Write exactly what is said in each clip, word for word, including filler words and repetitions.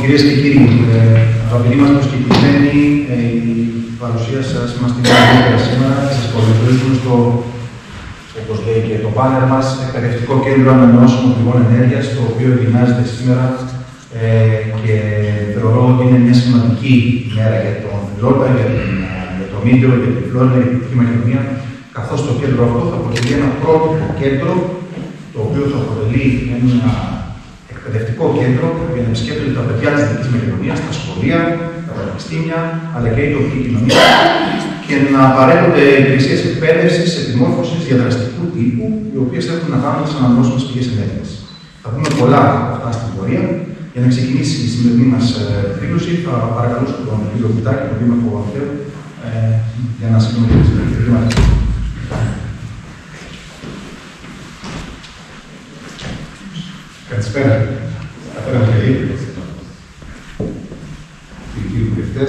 κυρίες και κύριοι, ε, αγαπητοί μας προσκεκλημένοι, ε, η παρουσία σας μας την ιδιαίτερα σήμερα. Σας καλωσορίζουμε στο, όπως λέει και το πάνελ μας, εκπαιδευτικό κέντρο ανανεώσιμων πηγών ενέργειας, το οποίο ετοιμάζεται σήμερα ε, και θεωρώ ότι είναι μια σημαντική ημέρα για τον Φιλότα, για, για το Μήτρο, για τη Φλόριντα, για την Δυτική Μακεδονία, καθώς το κέντρο αυτό θα αποτελεί ένα πρότυπο κέντρο, το οποίο θα αποτελεί ένα εκπαιδευτικό κέντρο για να επισκέπτονται τα παιδιά της Δυτικής Μακεδονίας, τα σχολεία, τα πανεπιστήμια, αλλά και η τοπική κοινωνία και να παρέχονται υπηρεσίες εκπαίδευσης, επιμόρφωσης διαδραστικού τύπου, οι οποίες έχουν να κάνουν με τις ανανεώσιμες πηγές ενέργειας. Θα πούμε πολλά από αυτά στην πορεία. Για να ξεκινήσει η σημερινή μας εκδήλωση, θα παρακαλούσα τον κύριο Κουτάκη, τον Δήμαρχο Ανθέου, ε, για να συμμετέχει στην εκδήλωση. Καλησπέρα. Καλησπέρα, κύριε. Κύριοι βουλευτές,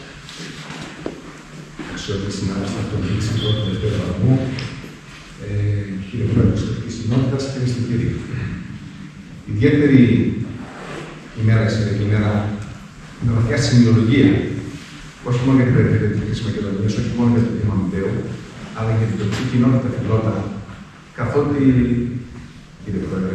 αξιότιμοι συνάδελφοι από τον Δήμο του Τελευταίου Βαθμού, κύριε Πρόεδρε της Τοπικής Κοινότητας, κυρίες και κύριοι. Ιδιαίτερη ημέρα σήμερα και ημέρα με βαθιά σημειολογία, όχι μόνο για την περιφέρεια της Δυτικής Μακεδονίας, όχι μόνο για το Δήμο Μητέου, αλλά και την τοπική κοινότητα Φιλότα, καθότι, κύριε Πρόεδρε,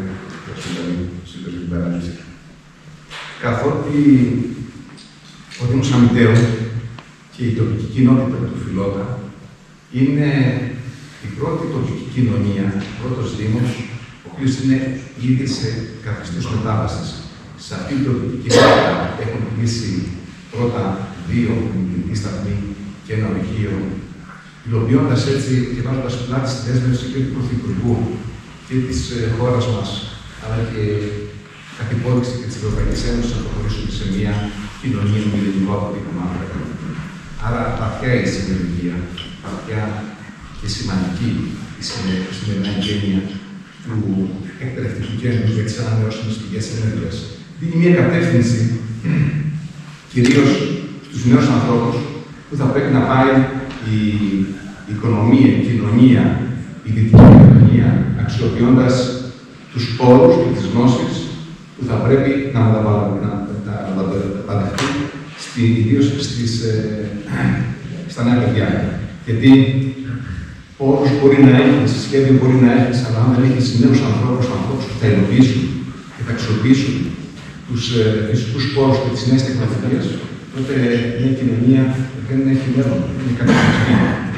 καθότι ο Δήμος Αμητέου και η τοπική κοινότητα του Φιλότα είναι η πρώτη τοπική κοινωνία, ο πρώτος Δήμος, ο οποίος είναι ήδη σε καθεστώς μετάβασης. Σε αυτή την τοπική κοινότητα έχουν κλείσει πρώτα δύο κινητικοί σταθμοί και ένα ορυχείο, υλοποιώντας έτσι και βάζοντας πλάτη στη δέσμευση και του Πρωθυπουργού και της χώρας μας, αλλά και κατ' υπόδειξη και της Ευρωπαϊκής Ένωσης να προχωρήσουμε σε μια κοινωνία με ελληνικό αποτύπωμα. Άρα, βαθιά η συνεργασία, βαθιά και σημαντική η σημερινή εγγένεια του εκπαιδευτικού κέντρου για τις ανανεώσιμες πηγές ενέργειας. Δίνει μια κατεύθυνση κυρίως στους νέους ανθρώπους που θα πρέπει να πάει η οικονομία, η κοινωνία, η δυτική κοινωνία, αξιοποιώντας τους πόρους και τις γνώσεις που θα πρέπει να μεταπαντευτούν, ιδίως ε, στα νέα παιδιά. Γιατί πόρους μπορεί να έχεις, σχέδιο μπορεί να έχεις, αλλά αν δεν έχεις νέους ανθρώπους, ανθρώπους που θα υλοποιήσουν και θα αξιοποιήσουν τους ε, φυσικούς πόρους και τις νέες τεχνολογίες, τότε μια κοινωνία δεν έχει μέλλον, είναι καταστροφή.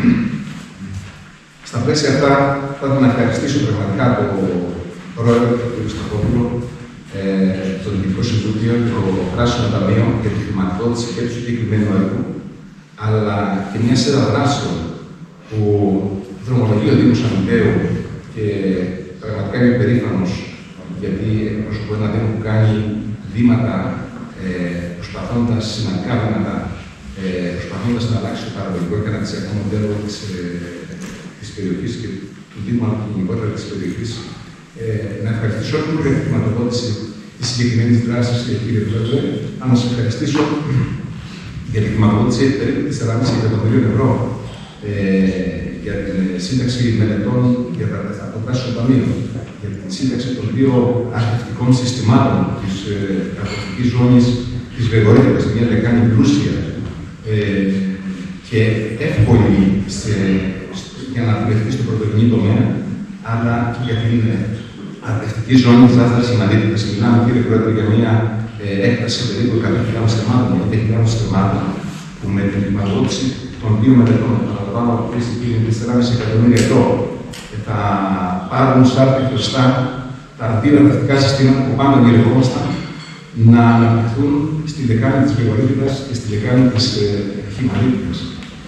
Στα πλαίσια αυτά, θα ήθελα να ευχαριστήσω πραγματικά τον Πρόεδρο του κ. Σταχόπουλο, ε, το Διοικητικό Συμβούλιο και το Πράσινο Ταμείο για τη χρηματοδότηση και του συγκεκριμένου έργου, αλλά και μια σειρά δράσεων που δρομολογεί ο Δήμος Αμητέου και πραγματικά είμαι περήφανος γιατί εκπροσωπώ ένα Δήμο που κάνει βήματα ε, προσπαθώντας σημαντικά βήματα, ε, προσπαθώντας να αλλάξει το παραγωγικό και αναπτυξιακό μοντέλο της, ε, της περιοχής και του Δήμου αλλά και γενικότερα της περιοχής. Ε, να ευχαριστήσω όλους για τη χρηματοδότηση της συγκεκριμένης δράσης, κύριε Πρόεδρε, να σας ευχαριστήσω για τη χρηματοδότηση περίπου τεσσεράμισι εκατομμυρίων ευρώ ε, για την σύνταξη μελετών για τα, το Πράσινο Ταμείο, για την σύνταξη των δύο αρχιτεκτικών συστημάτων της αγροτικής ζώνης της Γρηγορίδας, μια λεκάνη πλούσια ε, και εύκολη σε, για να δουλευτεί στο πρωτογενή τομέα, αλλά και για την αρκτική ζώνη της Άστρας Σημαντήτητας. Μιλάμε, κύριε Πρόεδρε, για μια ε, έκταση περίπου εκατό χιλιάδες θεμάτων, εκατό χιλιάδες θεμάτων, που με την χρηματοδότηση των δύο μελετών, παραλαμβάνω από αυτή τη τεσσεράμισι εκατομμύρια ευρώ, θα πάρουν σαν χρωστά τα δύο αρκτικά συστήματα που πάντα ονειρευόμασταν να αναπτυχθούν στη λεκάνη της Γρηγορίδας και στη λεκάνη της ε, Χιμαλίτιδας.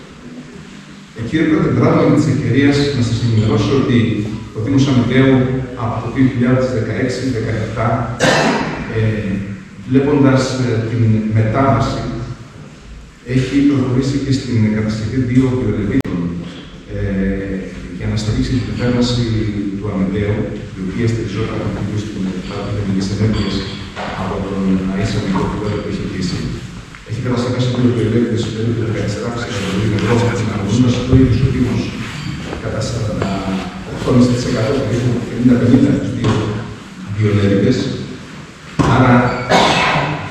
Ε, κύριε Πρόεδρε, δράτω με τις ευκαιρίες να σας ενημερώσω ότι ο Δήμος Αμητέου από το δύο χιλιάδες δεκαέξι δεκαεπτά, ε, βλέποντας ε, την μετάβαση, έχει προχωρήσει και στην κατασκευή δύο βιολεβίδων ε, για να στηρίξει την θέρμανση του Αμητέου, η οποία στηριζόταν από την παραδείγματος ενέργειας από τον Αΐσα Μικρόφιλο που έχει κλείσει. Έχει κατασκευάσει δύο βιολεβίδες περίπου δεκατέσσερα εκατομμύρια ευρώ, αναγνωρίζοντας το ίδιο ο Δήμος κατά σαράντα οκτώ κόμμα πέντε τοις εκατό περίπου πενήντα πενήντα τους δύο βιολεβίδες. Άρα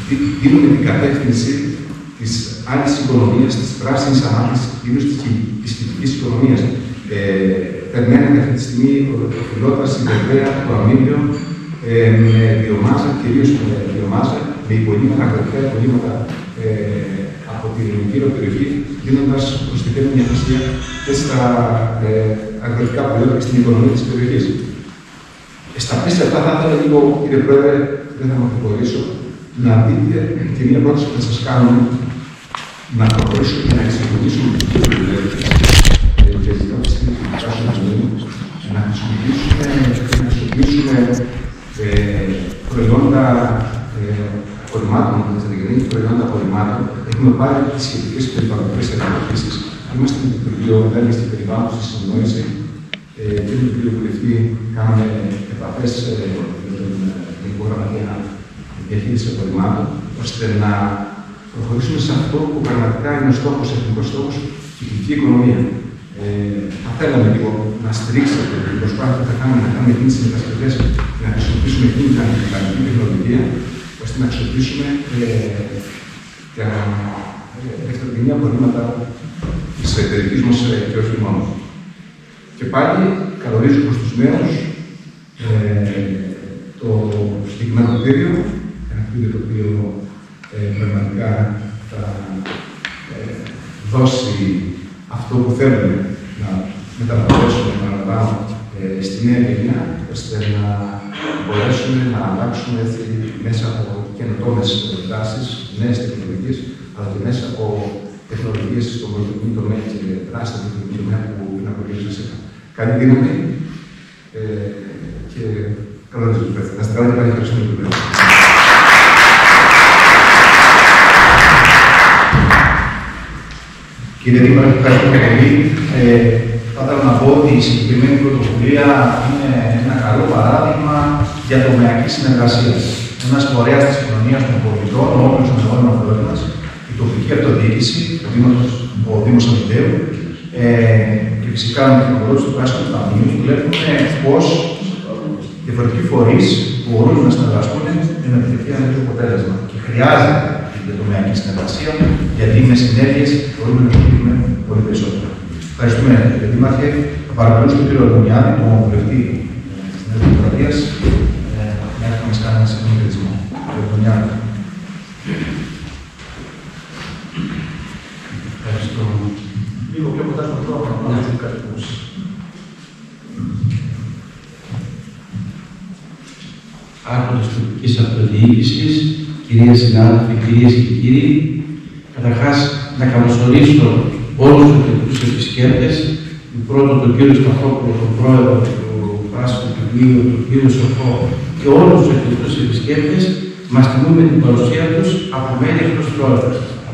δίνουμε την κατεύθυνση της άλλης οικονομίας, της πράσινης ανάπτυξης, κυρίως της κοινωνικής οικονομίας. Ε, Περιμένετε αυτή τη στιγμή οφειλώντας η Βερβαία, το Αμήλιο, ε, με βιομάζα, κυρίως με βιομάζα, με υπολείμματα, αγροτικά υπολείμματα ε, από την γύρω περιοχή, δίνοντας προστιθέμενη αξία και στα ε, αγροτικά προϊόντα και στην οικονομία της περιοχής. Ε, στα πλαίσια αυτά, θα ήθελα λίγο, κύριε Πρόεδρε, δεν θα με προχωρήσω, να δείτε και μία πρόταση που θα σας κάνουμε να προχωρήσουμε και να εξηγήσουμε τους δουλεύτες και ζητώ τη στιγμή του να χρησιμοποιήσουμε, να χρησιμοποιήσουμε ε, προϊόντα ε, απορριμμάτων, προϊόντα απορριμμάτων. Έχουμε πάρει τις σχετικές περιβαλλοντικές ενεργοποίησεις. Είμαστε με το Υπουργείο Ενέργειας και Περιβάλλοντος στη συνεννόηση ε, και με τον κύριο Βουλευτή. Κάναμε επαφές ε, με τον Γενικό Γραμματέα Διαχείριση Απορριμμάτων, ώστε να προχωρήσουμε σε αυτό που πραγματικά είναι ο στόχος, ο εθνικός στόχος, η κυκλική οικονομία. Ε, θα θέλαμε λίγο να στηρίξετε την προσπάθεια που θα κάνουμε να κάνουμε κίνηση με τα σχετές και να χρησιμοποιήσουμε εκείνη την αντικειμενική τεχνολογία, ώστε να χρησιμοποιήσουμε ε, τα δευτερογενή απορρίμματα της περιοχής μας και όχι μόνο. Και πάλι καλωρίζω προς τους νέους ε, το συγκεκριμένο κτίριο, ένα κτίριο το οποίο ε, πραγματικά θα ε, δώσει αυτό που θέλουμε να μεταβολήσουμε, να αναλάβουμε ε, στη νέα γενιά, ώστε να μπορέσουμε να αλλάξουμε έτσι, μέσα από καινοτόμες δράσεις, νέες τεχνολογίες, αλλά και μέσα από τεχνολογίες στον πολιτικό τομέα και δράσεις στον πολιτικό τομέα που είναι απολύτως σήμερα. Καλή δύναμη ε, και καλό ρίσκο. Να είστε καλά και πάλι ευχαριστούμε πολύ. Κύριε Δήμαρχε, ευχαριστούμε πολύ. Ε, θα ήθελα να πω ότι η συγκεκριμένη πρωτοβουλία είναι ένα καλό παράδειγμα για τομεακή συνεργασία. Ένα φορέα τη κοινωνία των πολιτών, ο όπλο των αγώνων μα, η τοπική αυτοδιοίκηση, ο Δήμος Αμυντέου ε, και φυσικά με την οργάνωση του Πράσινου Ταμείου, βλέπουμε πώ διαφορετικοί φορεί μπορούν να συνεργαστούν για να επιτευχθεί ένα τέτοιο αποτέλεσμα. Και χρειάζεται την τομεακή συνεργασία, γιατί με συνέργειες μπορούμε να επιτύχουμε πολύ περισσότερο. Ευχαριστούμε, κύριε Δήμαρχε. Θα παρακαλούσα τον κύριο Λονιάδη, τον βουλευτή της Νέας Δημοκρατίας, να έρθει να μας κάνει ένα σύντομο χαιρετισμό. Κύριε Λονιάδη. Ευχαριστώ. Λίγο πιο κοντά στον χρόνο, να μην κάτι που Άρχοντες τοπικής αυτοδιοίκησης, κυρίες συνάδελφοι, κυρίες και κύριοι, καταρχάς να καλωσορίσω όλους τους τεχνικούς επισκέπτες, πρώτον τον κύριο Σταθόπουλο, τον πρόεδρο του Πράσινου Ταμείου, τον κύριο Σοφό και όλους τους τεχνικούς επισκέπτες, μας τιμούν με την παρουσία τους από μέλη εκτός πρόεδρος.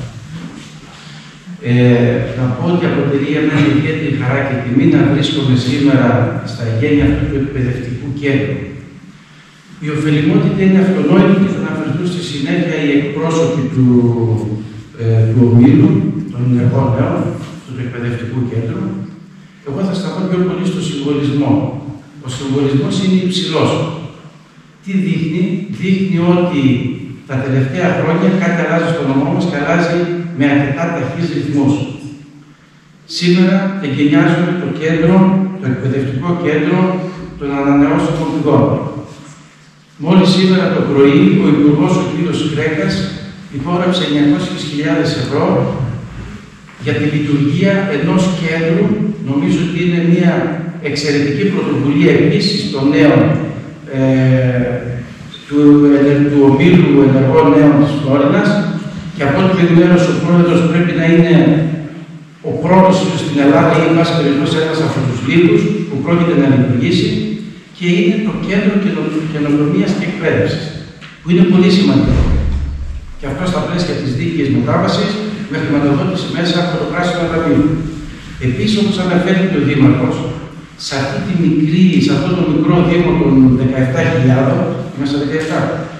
Ε, να πω ότι αποτελεί μια ιδιαίτερη χαρά και τιμή να βρίσκομαι σήμερα στα γένεια αυτού του εκπαιδευτικού κέντρου. Η ωφελημότητα είναι αυτονόητη και θα αναφερθούν στη συνέχεια οι εκπρόσωποι του, ε, του ομίλου, των ενεργών νέων, του εκπαιδευτικού κέντρου. Εγώ θα σταθώ πιο πολύ στο συμβολισμό. Ο συμβολισμός είναι υψηλός. Τι δείχνει? Δείχνει ότι τα τελευταία χρόνια κάτι αλλάζει στο νομό μας και αλλάζει με αρκετά ταχύς ρυθμούς. Σήμερα εγκαινιάζουμε το κέντρο, το εκπαιδευτικό κέντρο των ανανεώσιμων πηγών. Μόλις σήμερα το πρωί, ο Υπουργός ο κ. Κρέκας υπόγραψε εννιακόσιες χιλιάδες ευρώ για τη λειτουργία ενός κέντρου. Νομίζω ότι είναι μια εξαιρετική πρωτοβουλία επίσης των νέων ε, του, ε, του ομίλου ενεργών νέων της Φλόρινας και από ό,τι με ενημέρωσε ο πρόεδρος πρέπει να είναι ο πρώτος στην Ελλάδα ή εν πάση περιπτώσει ένας από τους λίγους που πρόκειται να λειτουργήσει. Και είναι το κέντρο καινοτομίας και εκπαίδευσης, που είναι πολύ σημαντικό. Και αυτό στα πλαίσια της δίκαιης μετάβασης με χρηματοδότηση μέσα από το Πράσινο Ταμείο. Επίσης, όπως αναφέρει και ο Δήμαρχος, σε, αυτή τη μικρή, σε αυτό το μικρό Δήμο των δεκαεπτά χιλιάδων, μέσα δεκαεπτά,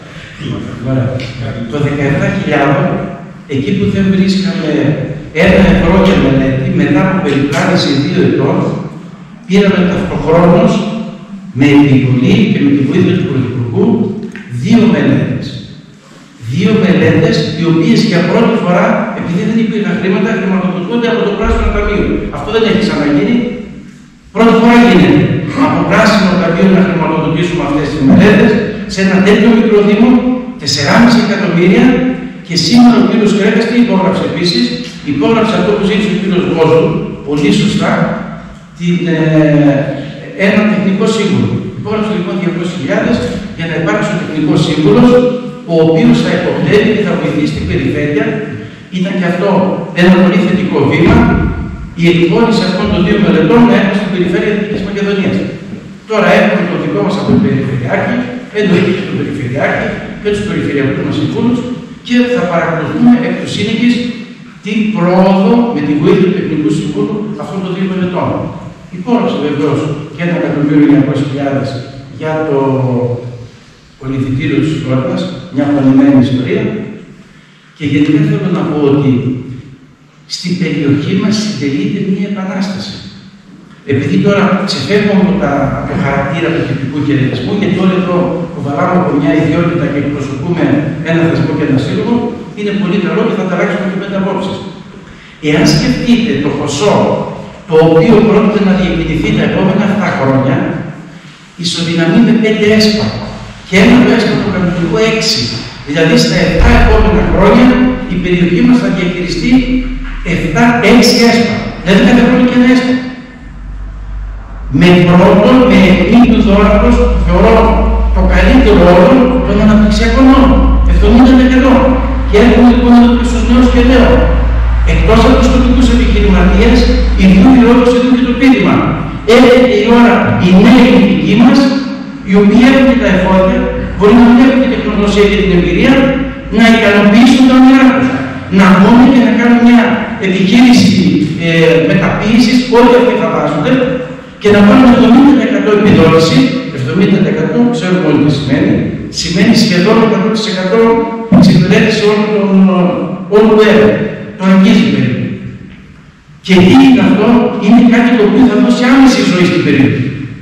το δεκαεπτά χιλιάδων, εκεί που δεν βρίσκαμε ένα ευρώ για μελέτη, μετά από περιπλάνηση δύο ετών, πήραμε ταυτοχρόνως με επιβολή και με τη βοήθεια του Πρωθυπουργού δύο μελέτες. Δύο μελέτες οποίες για πρώτη φορά, επειδή δεν υπήρχαν χρήματα, χρηματοδοτούνται από το πράσινο ταμείο. Αυτό δεν έχει ξαναγίνει. Πρώτη φορά γίνεται. Από πράσινο ταμείο να χρηματοδοτήσουμε αυτές τις μελέτες σε ένα τέτοιο μικρό δήμο, τεσσεράμισι εκατομμύρια, και σήμερα ο κύριος Κρέκας τι υπόγραψε επίσης? Υπόγραψε αυτό που ζήτησε ο κύριος Βόζου, πολύ σωστά, την, ε, ένα τεχνικό σύμβουλο. Υπόγραψε λοιπόν διακόσιες χιλιάδες για να υπάρξει ο τεχνικός σύμβουλος, ο οποίος θα υποπτεύει και θα βοηθήσει την περιφέρεια. Ήταν και αυτό ένα πολύ θετικό βήμα, η εκπόνηση αυτών των δύο μελετών να έχουμε στην περιφέρεια Δυτικής Μακεδονίας. Τώρα έχουμε το δικό μας από τον Περιφερειάρχη, εννοείται και τον Περιφερειάρχη και τους περιφερειακούς μας συμβούλους, και θα παρακολουθούμε εκ του σύνεγγυς την πρόοδο με τη βοήθεια του Τεχνικού Συμβούλου αυτών των δύο μελετών. Υπόγραψε βεβαίως και ένα εκατομμύριο εννιακόσιες χιλιάδες για το πολυθητήριο της Φλόρινας, μια απονεμένη ιστορία. Και γενικά θέλω να πω ότι στην περιοχή μας συντελείται μια επανάσταση. Επειδή τώρα ξεφεύγουμε από, τα, από το χαρακτήρα του τυπικού χαιρετισμού, γιατί όλοι εδώ κουβαλάμε από μια ιδιότητα και εκπροσωπούμε ένα θεσμό και ένα σύλλογο, είναι πολύ καλό και θα ανταλλάξουμε και πέντε απόψεις. Εάν σκεφτείτε το ποσό το οποίο πρόκειται να διεκδικηθεί τα επόμενα αυτά χρόνια, ισοδυναμεί με πέντε έσπα. Και ένα το έσπα το κανονικό έξι. Δηλαδή στα επτά επόμενα χρόνια η περιοχή μας θα διαχειριστεί επτά έξι έσπα. Δηλαδή κάθε χρόνο και ένα έσπα. Με πρώτον, με επίλυτο δόρακος, θεωρώ το καλύτερο όρο των αναπτυξιακών όρων, εβδομήντα τοις εκατό. Και έρχομαι λοιπόν εδώ και στους νέους και λέω, εκτός από τους τοπικούς επιχειρηματίες, ιδίου ρόλος εδώ και το πείδημα. Έρχεται η ώρα οι νέοι ειδικοί μας, οι οποίοι έχουν τα εφόδια, μπορεί να μην έχουν την τεχνογνωσία και την εμπειρία, να ικανοποιήσουν τα όνειρά τους. Να βγουν και να κάνουν μια επιχείρηση ε, μεταποίησης, όλοι αυτοί φαντάζονται, και να πάρουν εβδομήντα τοις εκατό επιδότηση. εβδομήντα τοις εκατό ξέρουμε όλοι τι σημαίνει. Σημαίνει σχεδόν εκατό τοις εκατό εξυπηρέτηση όλου του έργου. Το αγγίζει περίπου. Και τι είναι αυτό? Είναι κάτι το οποίο θα δώσει άμεση ζωή στην περιοχή.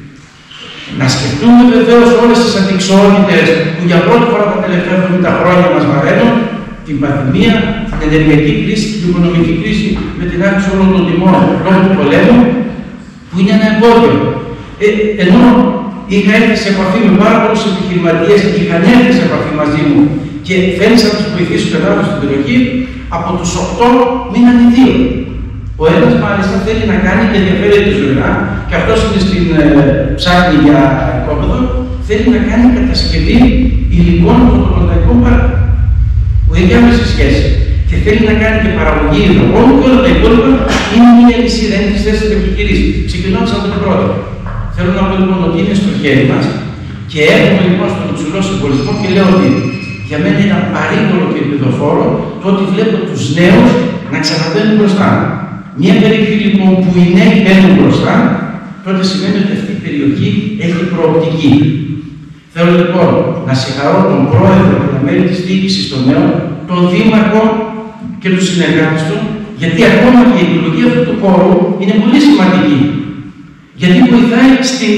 Να σκεφτούμε βεβαίως όλες τις αντικσότητες που για πρώτη φορά τα τελευταία εβδομήντα χρόνια μας βαραίνουν, την πανδημία, την ενεργειακή κρίση, την οικονομική κρίση με την αύξηση όλων των τιμών λόγω του πολέμου, που είναι ένα εμπόδιο. Ε, ενώ είχα έρθει σε επαφή με πάρα πολλούς επιχειρηματίες, είχαν έρθει σε επαφή μαζί μου και θέλησα να τους βοηθήσω και να στην περιοχή, από τους οκτώ μείναν οι δύο. Ο ένας μάλιστα θέλει να κάνει και ενδιαφέρεται ζωηρά, και αυτός είναι στην ε, ψάχνη για οικόπεδο, θέλει να κάνει κατασκευή υλικών φωτοβολταϊκών πάρκων, που έχει άμεση σχέση. Και θέλει να κάνει και παραγωγή υδρογόνου, και όλα τα υπόλοιπα είναι μια λυσίδα, είναι τις θέσεις επιχειρήσεις. Ξεκινώντας από το πρώτο. Θέλω να πω λοιπόν ότι είναι στο χέρι μας, και έρχομαι λοιπόν στον υψηλό συμβολισμό και λέω ότι για μένα είναι παρήγορο και επιδοφόρο το ότι βλέπω τους νέους να ξαναμπαίνουν μπροστά. Μια περιοχή λοιπόν που οι νέοι μπαίνουν μπροστά, τότε σημαίνει ότι αυτή η περιοχή έχει προοπτική. Θέλω λοιπόν να συγχαρώ τον πρόεδρο και τα μέλη της διοίκησης των νέων, τον δήμαρχο και τους συνεργάτες του, γιατί ακόμα και η επιλογή αυτού του χώρου είναι πολύ σημαντική. Γιατί βοηθάει στην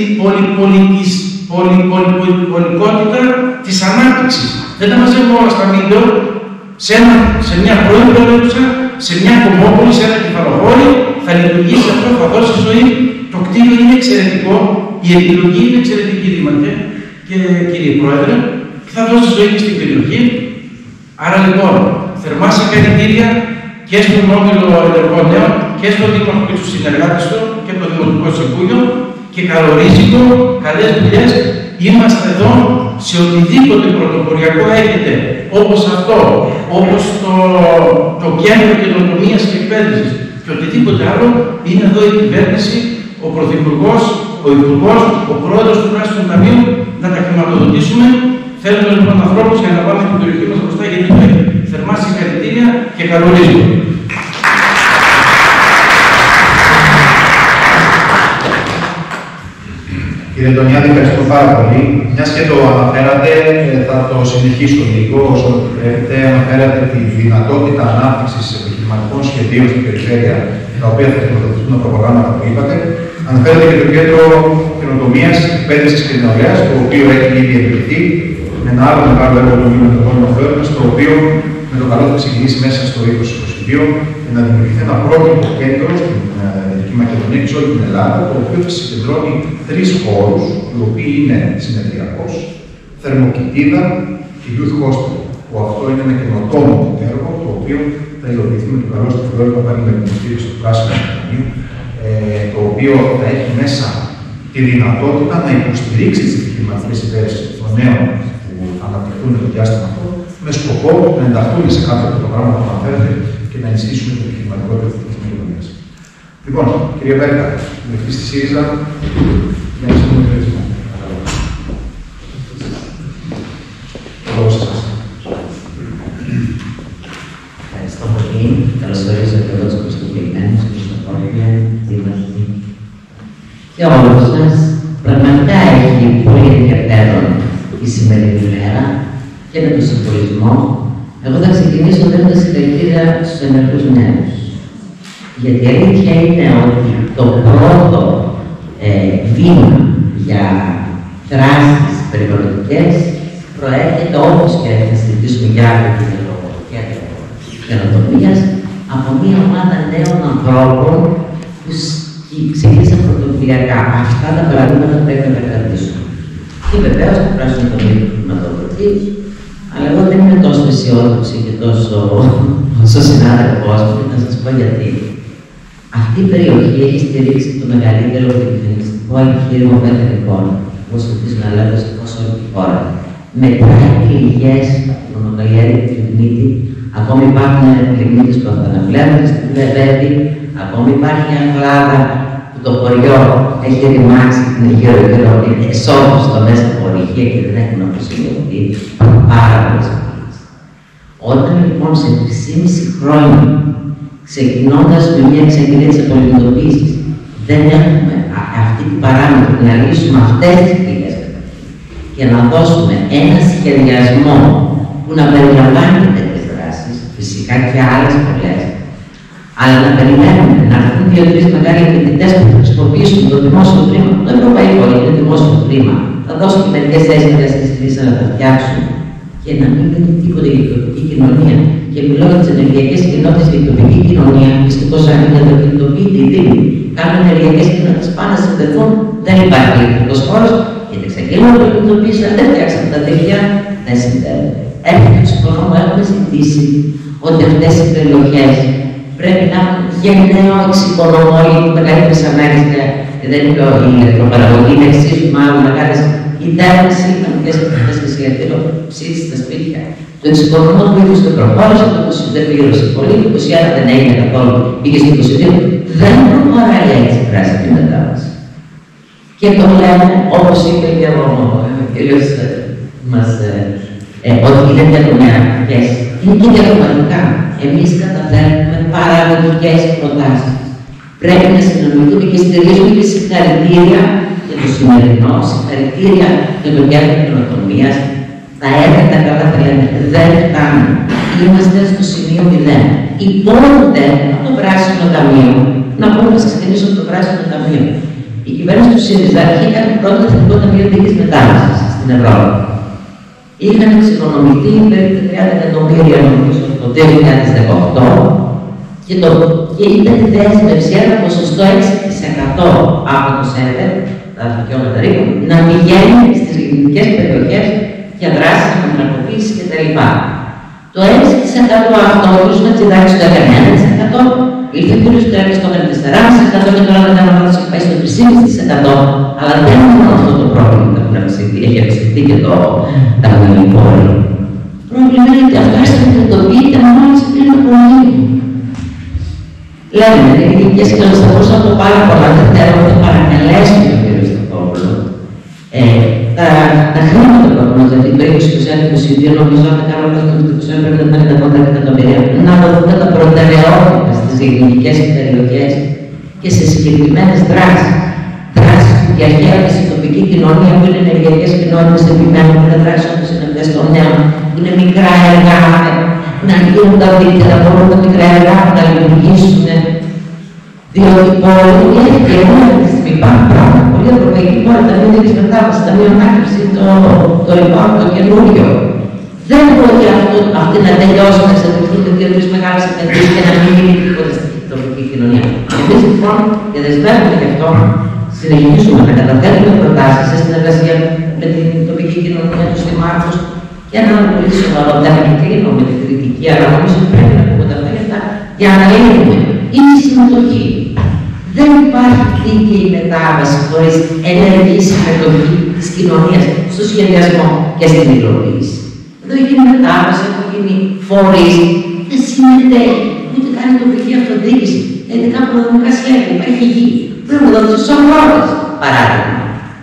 πολυπολικότητα της ανάπτυξης. Δεν τα μαζεύουμε όλα στα μήνυμα, σε, σε μια πρώην πρωτεύουσα, σε μια κομμόπολη, σε ένα κεφαλοχώρι, θα λειτουργήσει αυτό, θα δώσει ζωή. Το κτίριο είναι εξαιρετικό, η επιλογή είναι εξαιρετική, Δήμαρχε και κύριε Πρόεδρε, και θα δώσει ζωή και στην περιοχή. Άρα λοιπόν, θερμά συγχαρητήρια και στον Όμιλο Ενεργών Νέων και στον Δήμαρχο και τους συνεργάτες του και το Δημοτικό Συμβούλιο, και καλορίζικο, καλές δουλειές. Είμαστε εδώ σε οτιδήποτε πρωτοποριακό έχετε, όπως αυτό, όπως το, το κέντρο καινοτομίας και εκπαίδευσης και οτιδήποτε άλλο. Είναι εδώ η κυβέρνηση, ο Πρωθυπουργός, ο Υπουργός, ο Πρόεδρος του Πράσινου Ταμείου, να τα χρηματοδοτήσουμε. Θέλουμε λοιπόν ανθρώπους για να πάμε την περιοχή μας μπροστά, γιατί το έχει. Θερμά συγχαρητήρια και καλορίζικο. Κύριε Ντονιάδη, ευχαριστώ πάρα πολύ. Μιας και το αναφέρατε, θα το συνεχίσω λίγο όσο επιτρέπετε. Αναφέρατε τη δυνατότητα ανάπτυξης επιχειρηματικών σχεδίων στην περιφέρεια, τα οποία θα χρηματοδοτηθούν από προγράμματα που είπατε. Αναφέρατε και το κέντρο καινοτομίας, εκπαίδευσης και νεολαίας, το οποίο έχει ήδη επιτευχθεί με ένα άλλο μεγάλο έργο του Μήνου Ενεργών Νεοφέρων, το οποίο με το καλό θα ξεκινήσει μέσα στο είκοσι είκοσι δύο να δημιουργηθεί ένα πρότυπο κέντρο στην Δυτική Μακεδονία και σε όλη την Ελλάδα, το οποίο θα συγκεντρώνει τρεις χώρους, οι οποίοι είναι συνεδριακός, θερμοκοιτίδα και youth hostel, που αυτό είναι ένα καινοτόμο έργο, το οποίο θα υλοποιηθεί με το καλό στο Φλόριντο, πάλι με την υποστήριξη του Πράσινου Κοινωνίου, ε, το οποίο θα έχει μέσα τη δυνατότητα να υποστηρίξει τις επιχειρηματικές ιδέες των νέων που θα αναπτυχθούν το διάστημα αυτό, με σκοπό να ενταχθούν σε κάποια από τα πράγματα που αναφέρετε και να ενισχύσουν την επιχειρηματικότητα της κοινωνίας. Λοιπόν, κύριε Βέρκα, βουλευτή στη ΣΥΡΙΖΑ, για να σας χαιρετισμό. Ευχαριστώ πολύ. Καλωσορίζω και εδώ τους προσκεκλημένους, τους Νοτόπια, δήμαρχοι και όλους σας. Πραγματικά έχει πολύ ενδιαφέρον η σημερινή μέρα και με τον συμβολισμό. Εγώ θα ξεκινήσω δίνοντας συγχαρητήρια στους ενεργούς νέους. Γιατί η αλήθεια είναι ότι το πρώτο ε, βήμα για δράσεις περιβαλλοντικές προέρχεται, όπως και θα συζητήσουμε για άλλο και καινοτομίας, από μια ομάδα νέων ανθρώπων που ξεκίνησαν πρωτοβουλιακά. Αυτά τα παραδείγματα πρέπει να τα κρατήσουμε. Και βεβαίως το πράσινο τομείο του χρηματοδοτής, αλλά εγώ δεν είμαι τόσο αισιόδοξη και τόσο όσο συνάδελφός μου, να σας πω γιατί. Αυτή η περιοχή έχει στηρίξει το μεγαλύτερο βιομηχανιστικό εγχείρημα πενταετών, όπως χτίζουν Ελλάδα όσο όλη τη χώρα. Μετράει πληγές από την μονοκαλλιέργεια του λιγνίτη, ακόμη υπάρχουν λιγνίτες που αυταναπλέονται στην Πλεβέτη, ακόμη υπάρχει αγλάδα που το χωριό έχει ρημάξει την γύρω-γύρω εσόδου στο μέσα από ορυχεία και δεν έχουν αποσυμβευτεί πάρα πολλές πληγές. Όταν λοιπόν σε τρεισήμισι χρόνια, ξεκινώντας με μια εξαγγελία της απολυτοποίησης, δεν έχουμε αυτή την παράμετρο να λύσουμε αυτές τις πληγές και να δώσουμε ένα σχεδιασμό που να περιλαμβάνει τέτοιες δράσεις, φυσικά και άλλες πολλές, αλλά να περιμένουμε να έρθουν δύο-τρεις μεγάλοι επενδυτές που θα χρησιμοποιήσουν το δημόσιο χρήμα, το ευρωπαϊκό είναι δημόσιο χρήμα, θα δώσουν και μερικές θέσεις για τις λύσεις να τα φτιάξουν και να μην γίνει τίποτα για την τοπική κοινωνία. Και μιλώ για τις ενεργειακές κοινότητες και την τοπική κοινωνία, δυστυχώς αν είναι να κινητοποιείται η Δήμη, κάνουν ενεργειακές κοινότητες πάνε να συνδεθούν, δεν υπάρχει ηλεκτρικός χώρος. Και την εξαγγελία που κινητοποίησαν, δεν φτιάξαν τα δίκτυα, δεν συνδέονται. Έρχεται το συμφωνώ μου, έχουμε ζητήσει ότι αυτές οι περιοχές πρέπει να έχουν γενναίο εξοικονομώ ή μεγαλύτερες ανάγκες και δεν είναι η ηλεκτροπαραγωγή, είναι εξίσου μάλλον να κάνεις υδάτηση, οικονομικές επιτυχίες και συγχαρητήριο, ψήσεις στα σπίτια. Το εξοικονομώ του ίδιου στο προχώρησε, το είκοσι δεν πλήρωσε πολύ, το είκοσι ένα δεν έγινε καθόλου, πήγε στο είκοσι δύο, δεν προχωράει έτσι η πράσινη μετάβαση. Και το λέμε, όπως είπε και ο κύριος μας, ε, ότι είναι διατομιακές. Είναι και διατομιακά. Εμείς καταφέρνουμε παραγωγικές προτάσεις. Πρέπει να συνομιλούμε και στηρίζουμε και συγχαρητήρια για το σημερινό, συγχαρητήρια για το κέντρο καινοτομίας. Τα έργα τα καλά τα λέμε, δεν φτάνουν. Είμαστε στο σημείο μηδέν. Υπόνονται από το πράσινο ταμείο. Να πούμε να σας ξεκινήσω από το πράσινο ταμείο. Η κυβέρνηση του ΣΥΡΙΖΑ είχε κάνει πρώτο εθνικό ταμείο δίκης μετάβασης στην Ευρώπη. Είχαν εξοικονομηθεί περίπου τριάντα εκατομμύρια νομίζω το δύο χιλιάδες δεκαοκτώ και, το, και ήταν η δέσμευση ένα ποσοστό έξι τοις εκατό από το ΣΕΠΕ, τα δικαιώματα ρήπων, να πηγαίνει στις λιγνητικές περιοχές για δράσεις ανακοπής κτλ. Το έξι τοις εκατό αυτό, ο κ. Ματζηδάκης το έκανε ένα τοις εκατό, ήρθε ο κ. Στρέφης το έκανε τέσσερα κόμμα πέντε τοις εκατό και τώρα δεν κάνω λάθος, έχει πάει στο τρία κόμμα πέντε τοις εκατό. Αλλά δεν είναι μόνο αυτό το πρόβλημα που έχει αυξηθεί και το ταμείο. Το πρόβλημα είναι ότι αυτά συνειδητοποιείται μόλις πριν από λίγο. Λέμε, οι ειδικές κλώσεις θα μπορούσαν από πάρα πολλά, δεν θέλω να παρακαλέσουν τον κ. Σταθόπουλο. Τα χρήματα που έχουμε δοθεί το είκοσι είκοσι ένα είκοσι δύο, νομίζω αν δεν κάνω λάθος, το είκοσι είκοσι ένα πρέπει να είναι εκατόν δέκα εκατομμύρια. Να δοθούν τα προτεραιότητα στις ελληνικές περιοχές και σε συγκεκριμένες δράσεις. Δράσεις που διαχέονται στην τοπική κοινωνία, που είναι ενεργειακές κοινότητες επιμένουν, που είναι δράσεις όπως είναι αυτές των νέων, που είναι μικρά έργα, να γίνουν τα δίκτυα, να μπορούν τα μικρά έργα να λειτουργήσουν. Διότι πολλοί και εγώ αυτή τη στιγμή υπάρχουν πράγματα. Πολλοί ευρωπαϊκοί πόροι, τα μία δίκης μετάβαση, τα μία ανάκριση, το, το λοιπόν, το καινούριο. Δεν μπορεί αυτό, αυτή να τελειώσει, να εξαρτηθούν με δύο-τρεις μεγάλες επενδύσεις και να μην γίνει τίποτα στην τοπική κοινωνία. Εμείς λοιπόν, και δεσμεύουμε γι' αυτό, συνεχίζουμε να καταθέτουμε προτάσεις σε συνεργασία με την τοπική κοινωνία, τους δημάρχους και ένα άλλο πολύ σοβαρό θέμα και κλείνω με την κριτική, αλλά νομίζω ότι πρέπει να πούμε τα αυτά για να λύνουμε. Είναι η συμμετοχή. Δεν υπάρχει δίκαιη μετάβαση χωρίς ενεργή συμμετοχή της κοινωνίας στο σχεδιασμό και στην υλοποίηση. Εδώ έχει γίνει μετάβαση, έχουν γίνει φορείς, δεν συμμετέχει, ούτε καν η τοπική αυτοδιοίκηση. Ειδικά προδομικά σχέδια, υπάρχει γη. Πρέπει να δώσει στους αγρότες, παράδειγμα.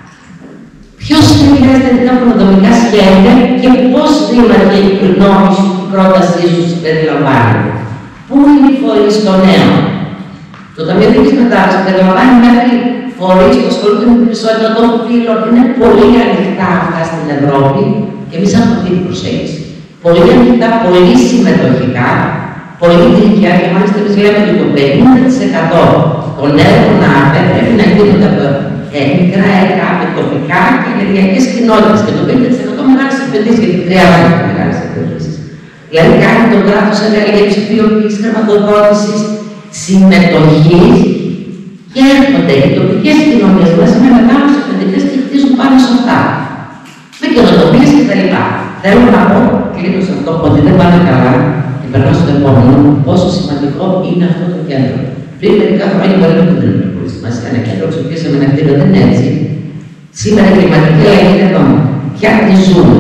Ποιος χρειάζεται ειδικά προδομικά σχέδια και πώς δήμαρχε η γνώμη σου, η πρότασή σου συμπεριλαμβάνεται. Πού είναι οι φορείς των νέων. Το Ταμείο Δίκης Μετάβασης περιλαμβάνει μέχρι φορείς που ασχολούνται με την ισότητα των φύλων. Είναι πολύ ανοιχτά αυτά στην Ευρώπη και εμείς έχουμε αυτή την προσέγγιση. Πολύ ανοιχτά, πολύ συμμετοχικά, πολύ δικιά και μάλιστα εμείς λέμε ότι το πενήντα τοις εκατό των έργων ΑΠΕ πρέπει να γίνονται από ε, μικρά έργα με τοπικά και ενεργειακές κοινότητες και το πενήντα τοις εκατό μεγάλες επενδύσεις, γιατί χρειάζονται μεγάλες επενδύσεις. Δηλαδή κάνει τον κράτος εργαλεία ψηφιοποίησης, χρηματοδότησης, συμμετοχής και έρχονται οι τοπικές κοινωνίες μαζί με μεγάλους επενδυτές και χτίζουν πάνω σε αυτά. Με καινοτομίες κτλ. Θέλω να πω, κλείνω σε αυτό, ότι δεν πάνε καλά και περνάω στο επόμενο, πόσο σημαντικό είναι αυτό το κέντρο. Πριν μερικά χρόνια μπορεί να μην δίνουμε πολύ σημασία. Ένα κέντρο ξεπλήσαμε ένα κτίριο, δεν είναι έτσι. Σήμερα η κλιματική αλλαγή είναι εδώ. Πια τη ζούμε.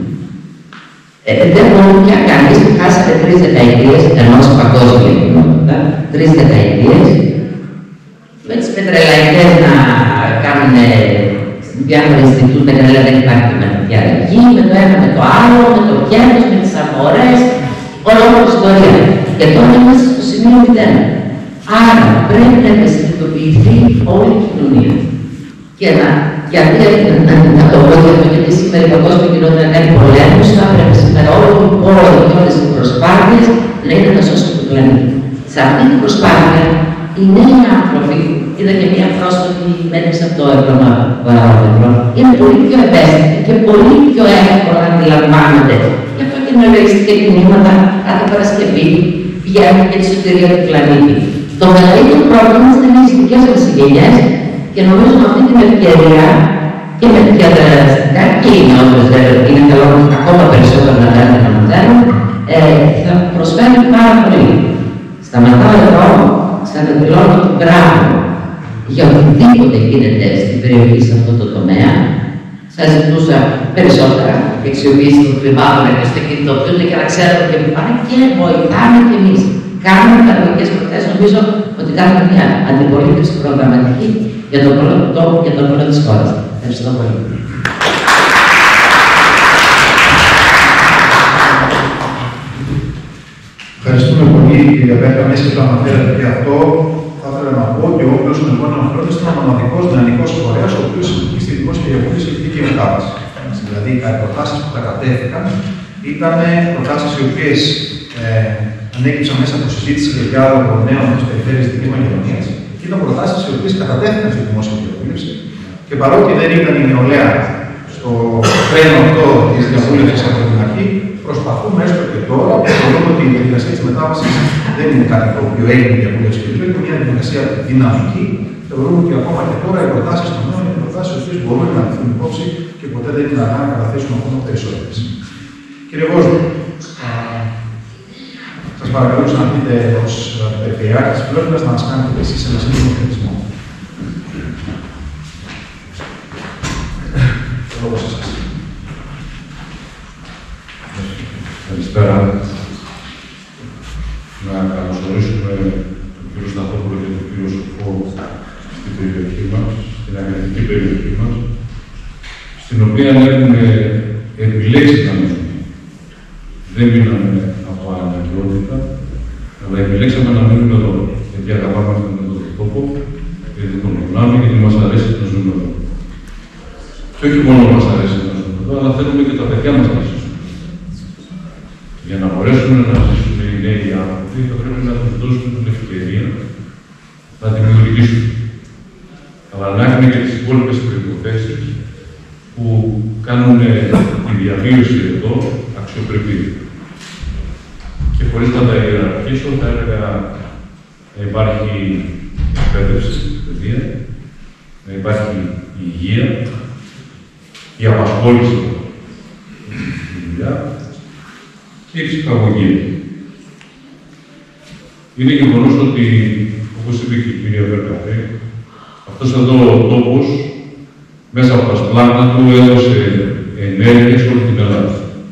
Ε, δεν μπορούμε πια κανείς που χάσατε τρεις δεκαετίες, ενώ σε παγκόσμια κοινότητα, τρεις δεκαετίες, με τις πετρελαϊκές να κάνουν διάφορα Ινστιτούτα και δηλαδή δεν υπάρχει κλιματική αλλαγή, με το ένα με το άλλο, με το κέντρο, με τις αγορές, όλη η ιστορία. Και τώρα είμαστε στο σημείο μηδέν. Άρα πρέπει να ευαισθητοποιηθεί όλη η κοινωνία. Και να, γιατί να, να το πω και αυτό, γιατί σήμερα η παγκόσμια κοινότητα να κάνει πολέμους, θα πρέπει σήμερα όλο το πόρο και όλες οι προσπάθειες να είναι να σώσουν τον πλανήτη. Σε αυτή την προσπάθεια, οι νέοι άνθρωποι, είδα και μια πρόσφατη μέτρηση από το Ευρωβαρόμετρο, είναι πολύ πιο ευαίσθητοι και πολύ πιο εύκολα να αντιλαμβάνονται. Γι' αυτό και νεολογιστικά κινήματα κάθε Παρασκευή πηγαίνουν και τη σωτηρία του πλανήτη. Το μεγαλύτερο πρόβλημα είναι οι δικές μας γενιές και νομίζω με αυτή την ευκαιρία και με τέτοια δραστικά και οι νεότερες είναι καλό ακόμα περισσότερο να κάνουν να μαθαίνουν, θα προσφέρει πάρα πολύ. Σταματάω εδώ, ξαναδηλώνω το μπράβο για οτιδήποτε γίνεται στην περιοχή σε αυτό το τομέα. Σας ζητούσα περισσότερα αξιοποίηση των χρημάτων και στο κινητοποιούνται και να ξέρετε ότι πάνε και βοηθάμε κι εμείς. Κάνουμε παραγωγικές προτάσεις. Νομίζω ότι κάνουμε μια αντιπολίτευση προγραμματική για τον πρώτο τόπο και τον πρώτο της χώρας. Ευχαριστώ πολύ. Ευχαριστούμε πολύ, κύριε Πέτρα. Μέσα και το αναφέρατε και αυτό, θα ήθελα να πω ότι ο Όγκος των επόμενων χρόνων ήταν ο μοναδικός νεανικός φορέας, ο οποίος συμμετείχε στη δημόσια διαβούλευση και δίκαιη μετάβαση. Δηλαδή, οι προτάσεις που κατατέθηκαν ήταν προτάσεις οι οποίες ε, ανέκυψαν μέσα από συζήτηση και διάλογο νέων τη περιφέρεια τη Δυτική Μακεδονία. Και ήταν προτάσεις οι οποίες κατατέθηκαν στη δημόσια διαβούλευση. Και παρότι δεν ήταν η νεολαία στο τρένο αυτό τη διαβούλευση από την αρχή, προσπαθούμε έστω και τώρα, θεωρούμε ότι η διαδικασία τη μετάβαση δεν είναι κάτι το οποίο έγινε η διαβούλευση και είναι μια διαδικασία δυναμική. Θεωρούμε ότι ακόμα και τώρα οι προτάσει των νέων είναι προτάσει οι οποίες μπορούν να ληφθούν υπόψη και ποτέ δεν είναι αργά να καταθέσουν ακόμα περισσότερε. Κύριε Βόζο, σας παρακαλώ να πείτε ως περιφερειάρχης της Φλόρινας να μας κάνετε εσείς ένα σύντομο χαιρετισμό. Το λόγο σε εσάς. Καλησπέρα. Να καλωσορίσουμε τον κύριο Σταθόπουλο και τον κύριο Σοφό στην περιοχή μας, στην αγροτική περιοχή μας, στην οποία έχουμε επιλέξει να μείνουμε. Δεν μείναμε από αναγκαιότητα, αλλά επιλέξαμε να μείνουμε εδώ. Γιατί αγαπάμε αυτόν τον τόπο, γιατί τον προνάμε, γιατί μας αρέσει να ζούμε εδώ. Και όχι μόνο μας αρέσει να ζούμε εδώ, αλλά θέλουμε και τα παιδιά μας να ζήσουν. Για να μπορέσουμε να ζήσουμε οι νέοι άνθρωποι, θα πρέπει να τους δώσουμε την ευκαιρία να δημιουργήσουν. Αλλά να έχουμε και τις υπόλοιπες προϋποθέσεις που κάνουν τη διαβίωση εδώ αξιοπρεπή. Και χωρίς να τα ιεραρχήσω, θα έλεγα να υπάρχει εκπαίδευση, παιδεία, να υπάρχει υγεία, η απασχόληση, η δουλειά και η ψυχαγωγία. Είναι γεγονός ότι, όπως είπε και η κυρία Βερκαφέ, αυτός εδώ ο τόπος, μέσα από τα σπλάνα του, έδωσε ενέργεια σε όλη την Ελλάδα.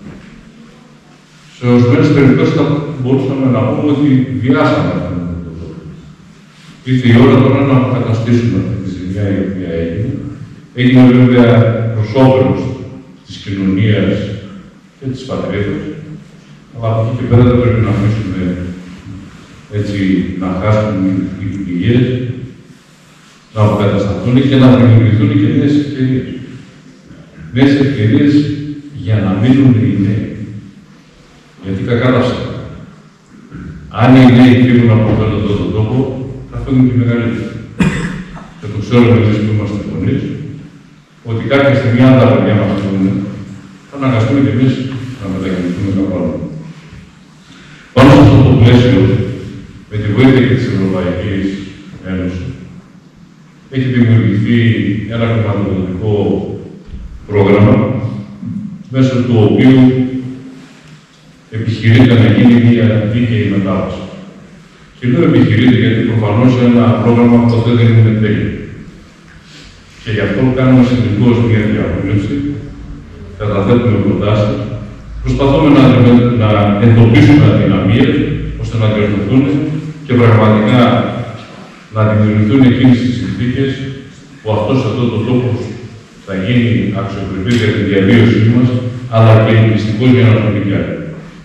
Σε ορισμένες περιπτώσεις θα μπορούσαμε να πούμε ότι βιάσαμε αυτόν τον τόπο. Ήρθε η ώρα τώρα να αποκαταστήσουμε αυτή τη ζημιά η οποία έγινε. Έγινε βέβαια προς όφελος της κοινωνίας και της πατρίδας. Αλλά από εκεί και πέρα δεν πρέπει να αφήσουμε έτσι να χάσουν οι πηγές, να αποκατασταθούν και να δημιουργηθούν και νέες ευκαιρίες. Νέες ευκαιρίες για να μείνουν οι νέοι. Γιατί κακά τα ψέματα. Αν οι νέοι φύγουν από αυτόν τον τόπο, θα φύγουν και μεγαλύτεροι. Και το ξέρουμε εμείς που είμαστε γονείς, ότι κάποια στιγμή, αν τα παιδιά μας φύγουν, θα αναγκαστούμε και εμείς να μετακινηθούμε κάπου άλλο. Πάνω σε αυτό το πλαίσιο, με τη βοήθεια και της Ευρωπαϊκής Ένωσης, έχει δημιουργηθεί ένα χρηματοδοτικό πρόγραμμα, μέσω του οποίου επιχειρείται να γίνει μια δίκαιη μετάβαση. Και λέω επιχειρείται γιατί προφανώς ένα πρόγραμμα ποτέ δεν είναι τέλειο. Και γι' αυτό κάνουμε συνεχώς μια διαβούλευση, καταθέτουμε προτάσεις, προσπαθούμε να, να εντοπίσουμε αδυναμίες ώστε να διορθωθούν και πραγματικά να δημιουργηθούν εκείνες τις συνθήκες που αυτός εδώ το τόπος θα γίνει αξιοπρεπής για την διαβίωσή μας, αλλά και ελκυστικός για να τον νοικιάσει.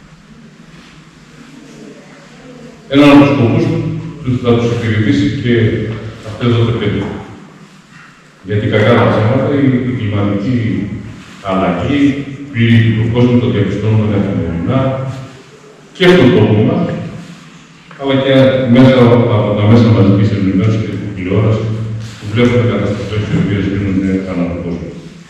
Ένα από τους σκοπούς του θα τους υπηρετήσει και αυτό εδώ το παιδί. Γιατί κακά τα ψέματα, η κλιματική αλλαγή, του κόσμου το διαπιστώνουμε καθημερινά και στον τόπο μας, αλλά και μέσα από τα μέσα μαζικής ενημέρωσης και την τηλεόραση που βλέπουμε καταστροφές οι οποίες γίνονται ανά τον κόσμο.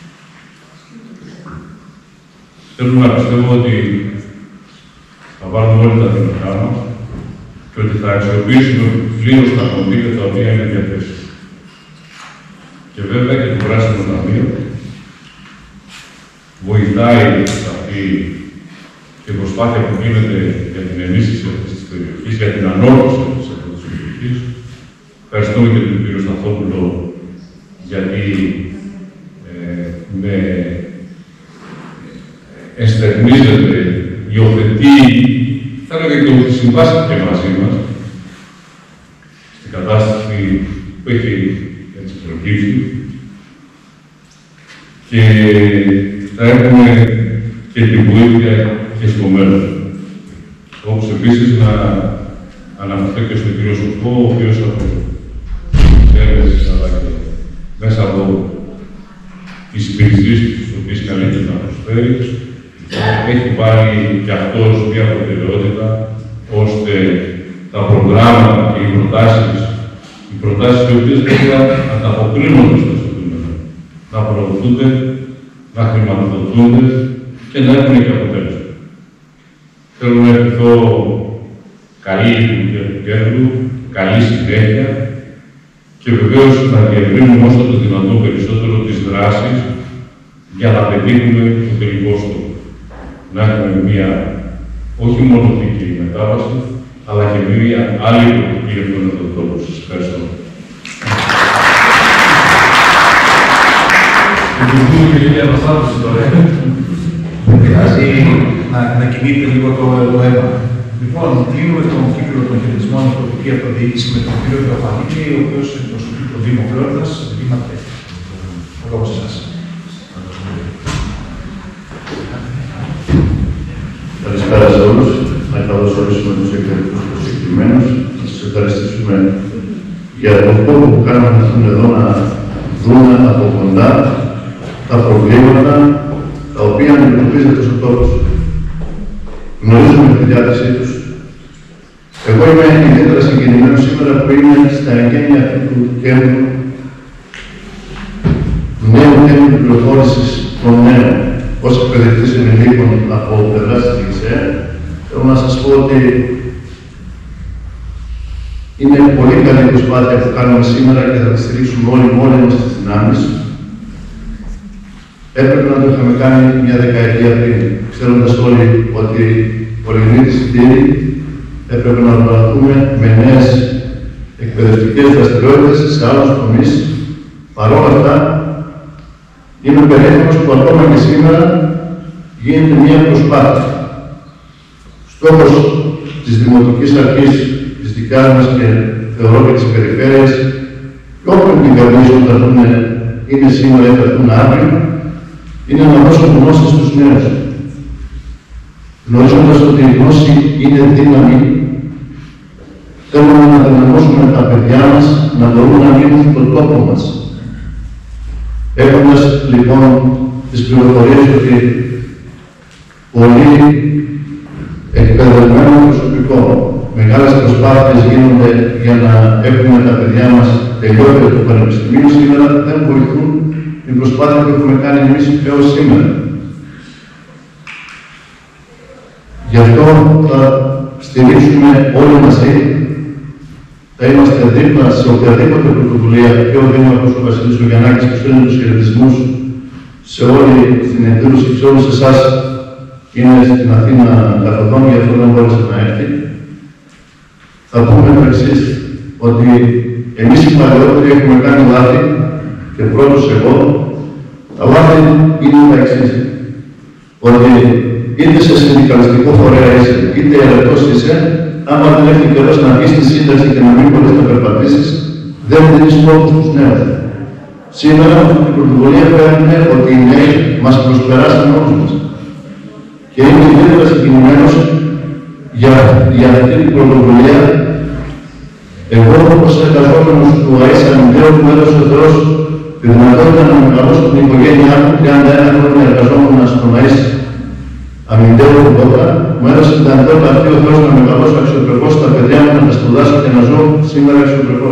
Θέλω να πιστεύω ότι θα βάλουμε όλα τα δυνατά μας και ότι θα αξιοποιήσουμε πλήρως τα κονδύλια τα οποία είναι διαθέσιμα. Και βέβαια και το Πράσινο Ταμείο βοηθάει σε αυτή την προσπάθεια που γίνεται για την ενίσχυση αυτής της περιοχής, για την ανόρθωση αυτής της περιοχής. Ευχαριστούμε και τον κύριο Σταθόπουλο γιατί ε, με εστερνίζεται, υιοθετεί, θα έλεγα και ότι συμβάστηκε μαζί μας στην κατάσταση που έχει έτσι προκύψει και θα έχουμε και την βοήθεια και στο μέλλον. Όπως επίσης να αναφερθώ και στον κύριο Σοφό, ο οποίος από τις αλλά και μέσα από τις υπηρεσίες τις οποίες καλείται να προσφέρει, έχει πάρει και αυτός μια προτεραιότητα, ώστε τα προγράμματα και οι προτάσεις, οι προτάσεις οι οποίες βέβαια ανταποκρίνονται στο ζητούμενο, να προωθούνται, να χρηματοδοτούνται και να έχουν και αποτέλεσμα. Θέλω να ευχηθώ καλή λειτουργία του κέντρου, καλή συνέχεια και βεβαίως να διευρύνουμε όσο το δυνατόν περισσότερο τις δράσεις για να πετύχουμε το τελικό στόχο. Να έχουμε μία όχι μόνο δίκαιη μετάβαση, αλλά και μία άλλη πολιτική για τον τόπο. Σας ευχαριστώ. Ευχαριστούμε και για την αναστάτωση τώρα. Δεν πειράζει να, να κινείται λίγο το, το αίμα. Λοιπόν, κλείνουμε τον κύκλο των χαιρετισμών στην τοπική αυτοδιοίκηση με τον κύριο Θεοφανίδη, ο οποίος εκπροσωπεί το Δήμο Φλόριδας, Δήμα Τέχη. Ο λόγος σε εσάς. Καλησπέρα σε όλους. Να καλωσορίσουμε τους εκτελετικούς προσκεκλημένους. Να σας ευχαριστήσουμε για τον κόπο που κάναμε να έρθουν εδώ να δούμε από κοντά τα προβλήματα τα οποία αντιμετωπίζεται στον τόπο. Γνωρίζουμε τη διάθεσή τους. Εγώ είμαι ιδιαίτερα συγκινημένος σήμερα που είμαι στα εγγένεια του κέντρου νέου κέντρου πληροφόρησης των νέων. ως εκπαιδευτής ενηλίκων από πλευράς της ΓΙΣΕ, θέλω να σας πω ότι είναι πολύ καλή προσπάθεια που κάνουμε σήμερα και θα τη στηρίξουμε όλοι μόνοι μας στις δυνάμεις. Έπρεπε να το είχαμε κάνει μια δεκαετία πριν, ξέροντας όλοι ότι ο Λιγνίτης Συντήρη έπρεπε να οργανωθούμε με νέες εκπαιδευτικές δραστηριότητες σε άλλους τομείς. Παρ' όλα αυτά, είμαι περήφανος που ακόμα και σήμερα γίνεται μια προσπάθεια. Στόχος της Δημοτικής Αρχής της δικιάς μας και θεωρώ και της περιφέρειας, και όποιον την κυβερνήσουν θα δούμε είναι σήμερα ή θα δούμε αύριο, είναι να δώσουν γνώση στους νέους. Γνωρίζοντας ότι η γνώση είναι δύναμη, θέλουμε να δυναμώσουμε τα παιδιά μας να μπορούν να μείνουν στον τόπο μας. Έχοντας λοιπόν τις πληροφορίες ότι πολύ εκπαιδευμένο προσωπικό, μεγάλες προσπάθειες γίνονται για να έχουμε τα παιδιά μας τελειώσει το πανεπιστημίο σήμερα, δεν βοηθούν την προσπάθεια που έχουμε κάνει εμείς έως σήμερα. Γι' αυτό θα στηρίξουμε όλοι μαζί, θα είμαστε δίπλα σε οποιαδήποτε πρωτοβουλία και ο Δήμαρχος ο Βασίλης ο Γιαννάκης που στέλνει τους χαιρετισμούς σε όλη την εκδήλωση και σε όλους εσάς είναι στην Αθήνα καθοδόν, γι' αυτό δεν μπόρεσε να έρθει. Θα πούμε το εξής, ότι εμείς οι παλαιότεροι έχουμε κάνει λάθη και πρώτος εγώ, τα λάθη είναι τα εξής. Ότι είτε σε συνδικαλιστικό φορέα είσαι, είτε ερετός είσαι, άμα δεν έχει καιρός να βγεις στη σύνταξη και να μην μπορείς να περπατήσεις, δεν δίνεις λόγους στους νέους. Σήμερα την πρωτοβουλία παίρνουμε ότι οι νέοι μας προσπεράσαν όλους μας. Και είμαι ιδιαίτερα συγκινημένος για, για αυτή την πρωτοβουλία. Εγώ, ως εργαζόμενος του ΑΕΣ Αμυντέου, μου έδωσε ο Θεός τη δυνατότητα να μεγαλώσω την οικογένειά μου, τριάντα ένα χρόνια εργαζόμενος στον ΑΕΣ Αμυντέου τότε, μου έδωσε την δυνατότητα αυτή ο Θεός να μεγαλώσω αξιοπρεπώς τα παιδιά μου, να τα σπουδάσω και να ζω σήμερα αξιοπρεπώς.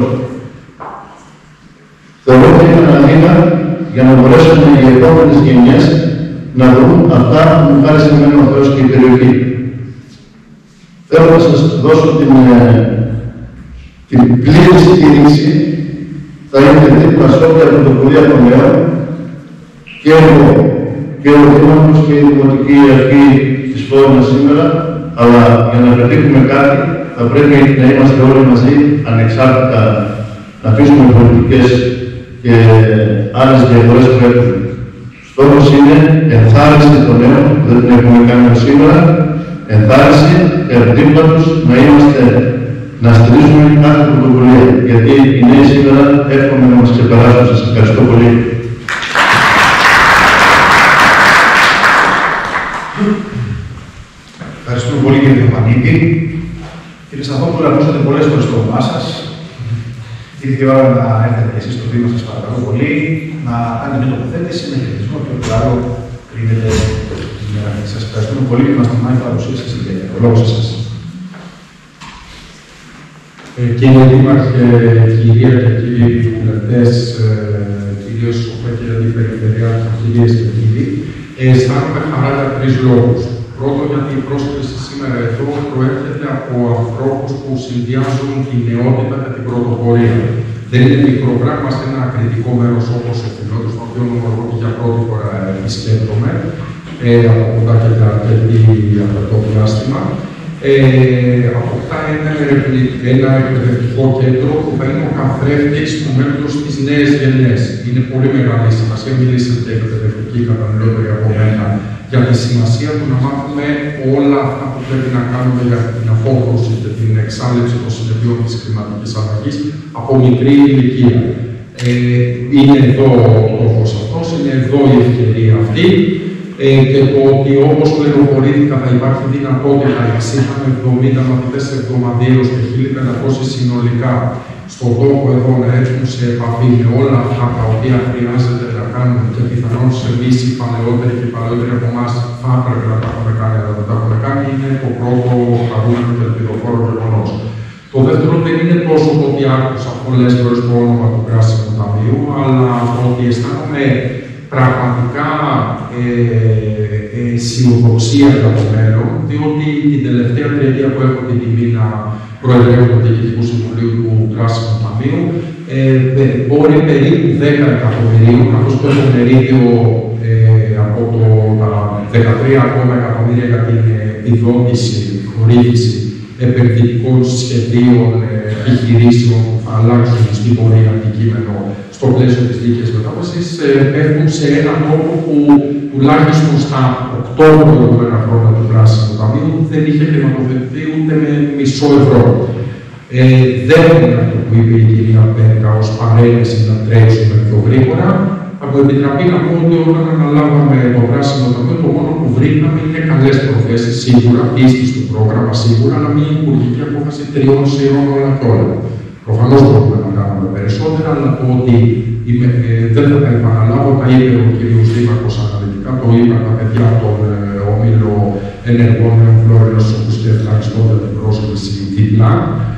Θεωρώ ότι είναι ένα μήνα για να μπορέσουν οι επόμενες γενιές να δουν αυτά που μου χάρη σήμερα ο Θεός και η περιοχή. Θέλω να σας δώσω την, την πλήρη στήριξη. Θα είναι δίπλα σε όποια πρωτοβουλία των νέων και εγώ και ο Δήμαρχος και η Δημοτική Αρχή της Φλόρινας σήμερα, αλλά για να πετύχουμε κάτι θα πρέπει να είμαστε όλοι μαζί ανεξάρτητα, να αφήσουμε πολιτικές και άλλες διαφορές που έχουμε. Στόχος είναι ενθάρρυνση των νέων, που δεν την έχουμε κάνει σήμερα, ενθάρρυνση και δίπλα τους να είμαστε, να στηρίζουμε κάθε πρωτοβουλία. Γιατί οι νέοι σήμερα εύχομαι να μας ξεπεράσουν. Σας ευχαριστώ πολύ. Ευχαριστούμε πολύ κύριε Διοφανίδη. Κύριε Σαθόπουλο, ακούσατε πολλές φορές το όνομά σας. Ήρθε η ώρα να έρθετε και εσείς στο βήμα σας, παρακαλώ πολύ, να κάνετε μια τοποθέτηση, με χαιρετισμό και ό,τι άλλο κρίνεται την ημέρα. Σας ευχαριστούμε πολύ και μας τιμάει η παρουσία σας ιδιαίτερα. Ο λόγος σας. Ε, κύριε Δήμαρχε, κυρία και κύριοι βουλευτές, ε, κυρίως ο κύριε Αντιπεριφερειάρχη, κυρίες και κύριοι, ε, αισθάνομαι χαρά για τρεις λόγους. Πρώτον, γιατί η πρόσκληση σήμερα εδώ προέρχεται από ανθρώπους που συνδυάζουν την νεότητα και την πρωτοπορία. Δεν είναι μικρό πράγμα σε ένα κριτικό μέρος όπως ο Φιλότος, τον οποίο εγώ και για πρώτη φορά επισκέπτομαι, ε, από κοντά και από το διάστημα. Ε, αποκτά ένα, ένα εκπαιδευτικό κέντρο που θα είναι ο καθρέφτης του μέλλοντος στις νέες γενιές. Είναι πολύ μεγάλη σημασία, μιλήσατε εκπαιδευτική καταναλώτερη από μένα, για τη σημασία του να μάθουμε όλα αυτά που πρέπει να κάνουμε για την απόκρουση και την εξάλληψη των συνεπειών της κλιματικής αλλαγής από μικρή ηλικία. Ε, είναι εδώ ο τόπος αυτός, είναι εδώ η ευκαιρία αυτή. Ε, και το ότι όπως πληροφορήθηκα θα υπάρχει δυνατότητα εξήντα με εβδομήντα μαθητές εβδομαδιαίως και χίλια πεντακόσιοι συνολικά στον τόπο εδώ να έρθουν σε επαφή με όλα αυτά τα οποία χρειάζεται να κάνουν και πιθανόν σε εμείς οι παλαιότεροι και οι παλαιότεροι από εμάς θα έπρεπε να τα έχουμε κάνει, αλλά δεν τα έχουμε κάνει, είναι το πρώτο χαρούμενο και ελπιδοφόρο γεγονός. Το δεύτερο δεν είναι τόσο το ότι άκουσα πολλές φορές το όνομα του Πράσινου Ταμείου, αλλά ότι αισθάνομαι πραγματικά ε, αισιοδοξία για το μέλλον, διότι την τελευταία τριετία που έχω την τιμή να προεδρεύω του Διοικητικού Συμβουλίου του Πράσινου Ταμείου, ε, μπορεί περίπου δέκα εκατομμυρίων, καθώς το έχω μερίδιο ε, από το, τα δεκατρία ακόμα εκατομμύρια για την επιδότηση, χορήγηση επενδυτικών σχεδίων, επιχειρήσεων που θα αλλάξουν στην πορεία αντικείμενο στο πλαίσιο της δίκαιης μετάβασης, πέφτουν σε έναν τόπο που τουλάχιστον στα οκτώ προηγούμενα χρόνια του Πράσινου Ταμείου δεν είχε χρηματοδοτηθεί ούτε με μισό ευρώ. Ε, δεν είναι αυτό που είπε η κυρία Πέκα ως παρένεση να τρέξουμε πιο γρήγορα. Από επιτραπή να πω ότι όταν αναλάβαμε το Πράσινο Ταμείο, το μόνο που βρήκαμε είναι καλές προθέσεις, σίγουρα, πίστη στο πρόγραμμα, σίγουρα, αλλά μια υπουργική απόφαση τριών σειρών όλα και όλα. Προφανώς μπορούμε να κάνουμε περισσότερα, αλλά το ότι είμαι, ε, δεν θα τα επαναλάβω, τα είπε ο κ. Δήμαρχος αναλυτικά, το είπαν τα παιδιά από τον ε, Όμιλο Ενεργών Νέων Φλόρινας, όπως και ευχαριστώ για την πρόσκληση δίπλα.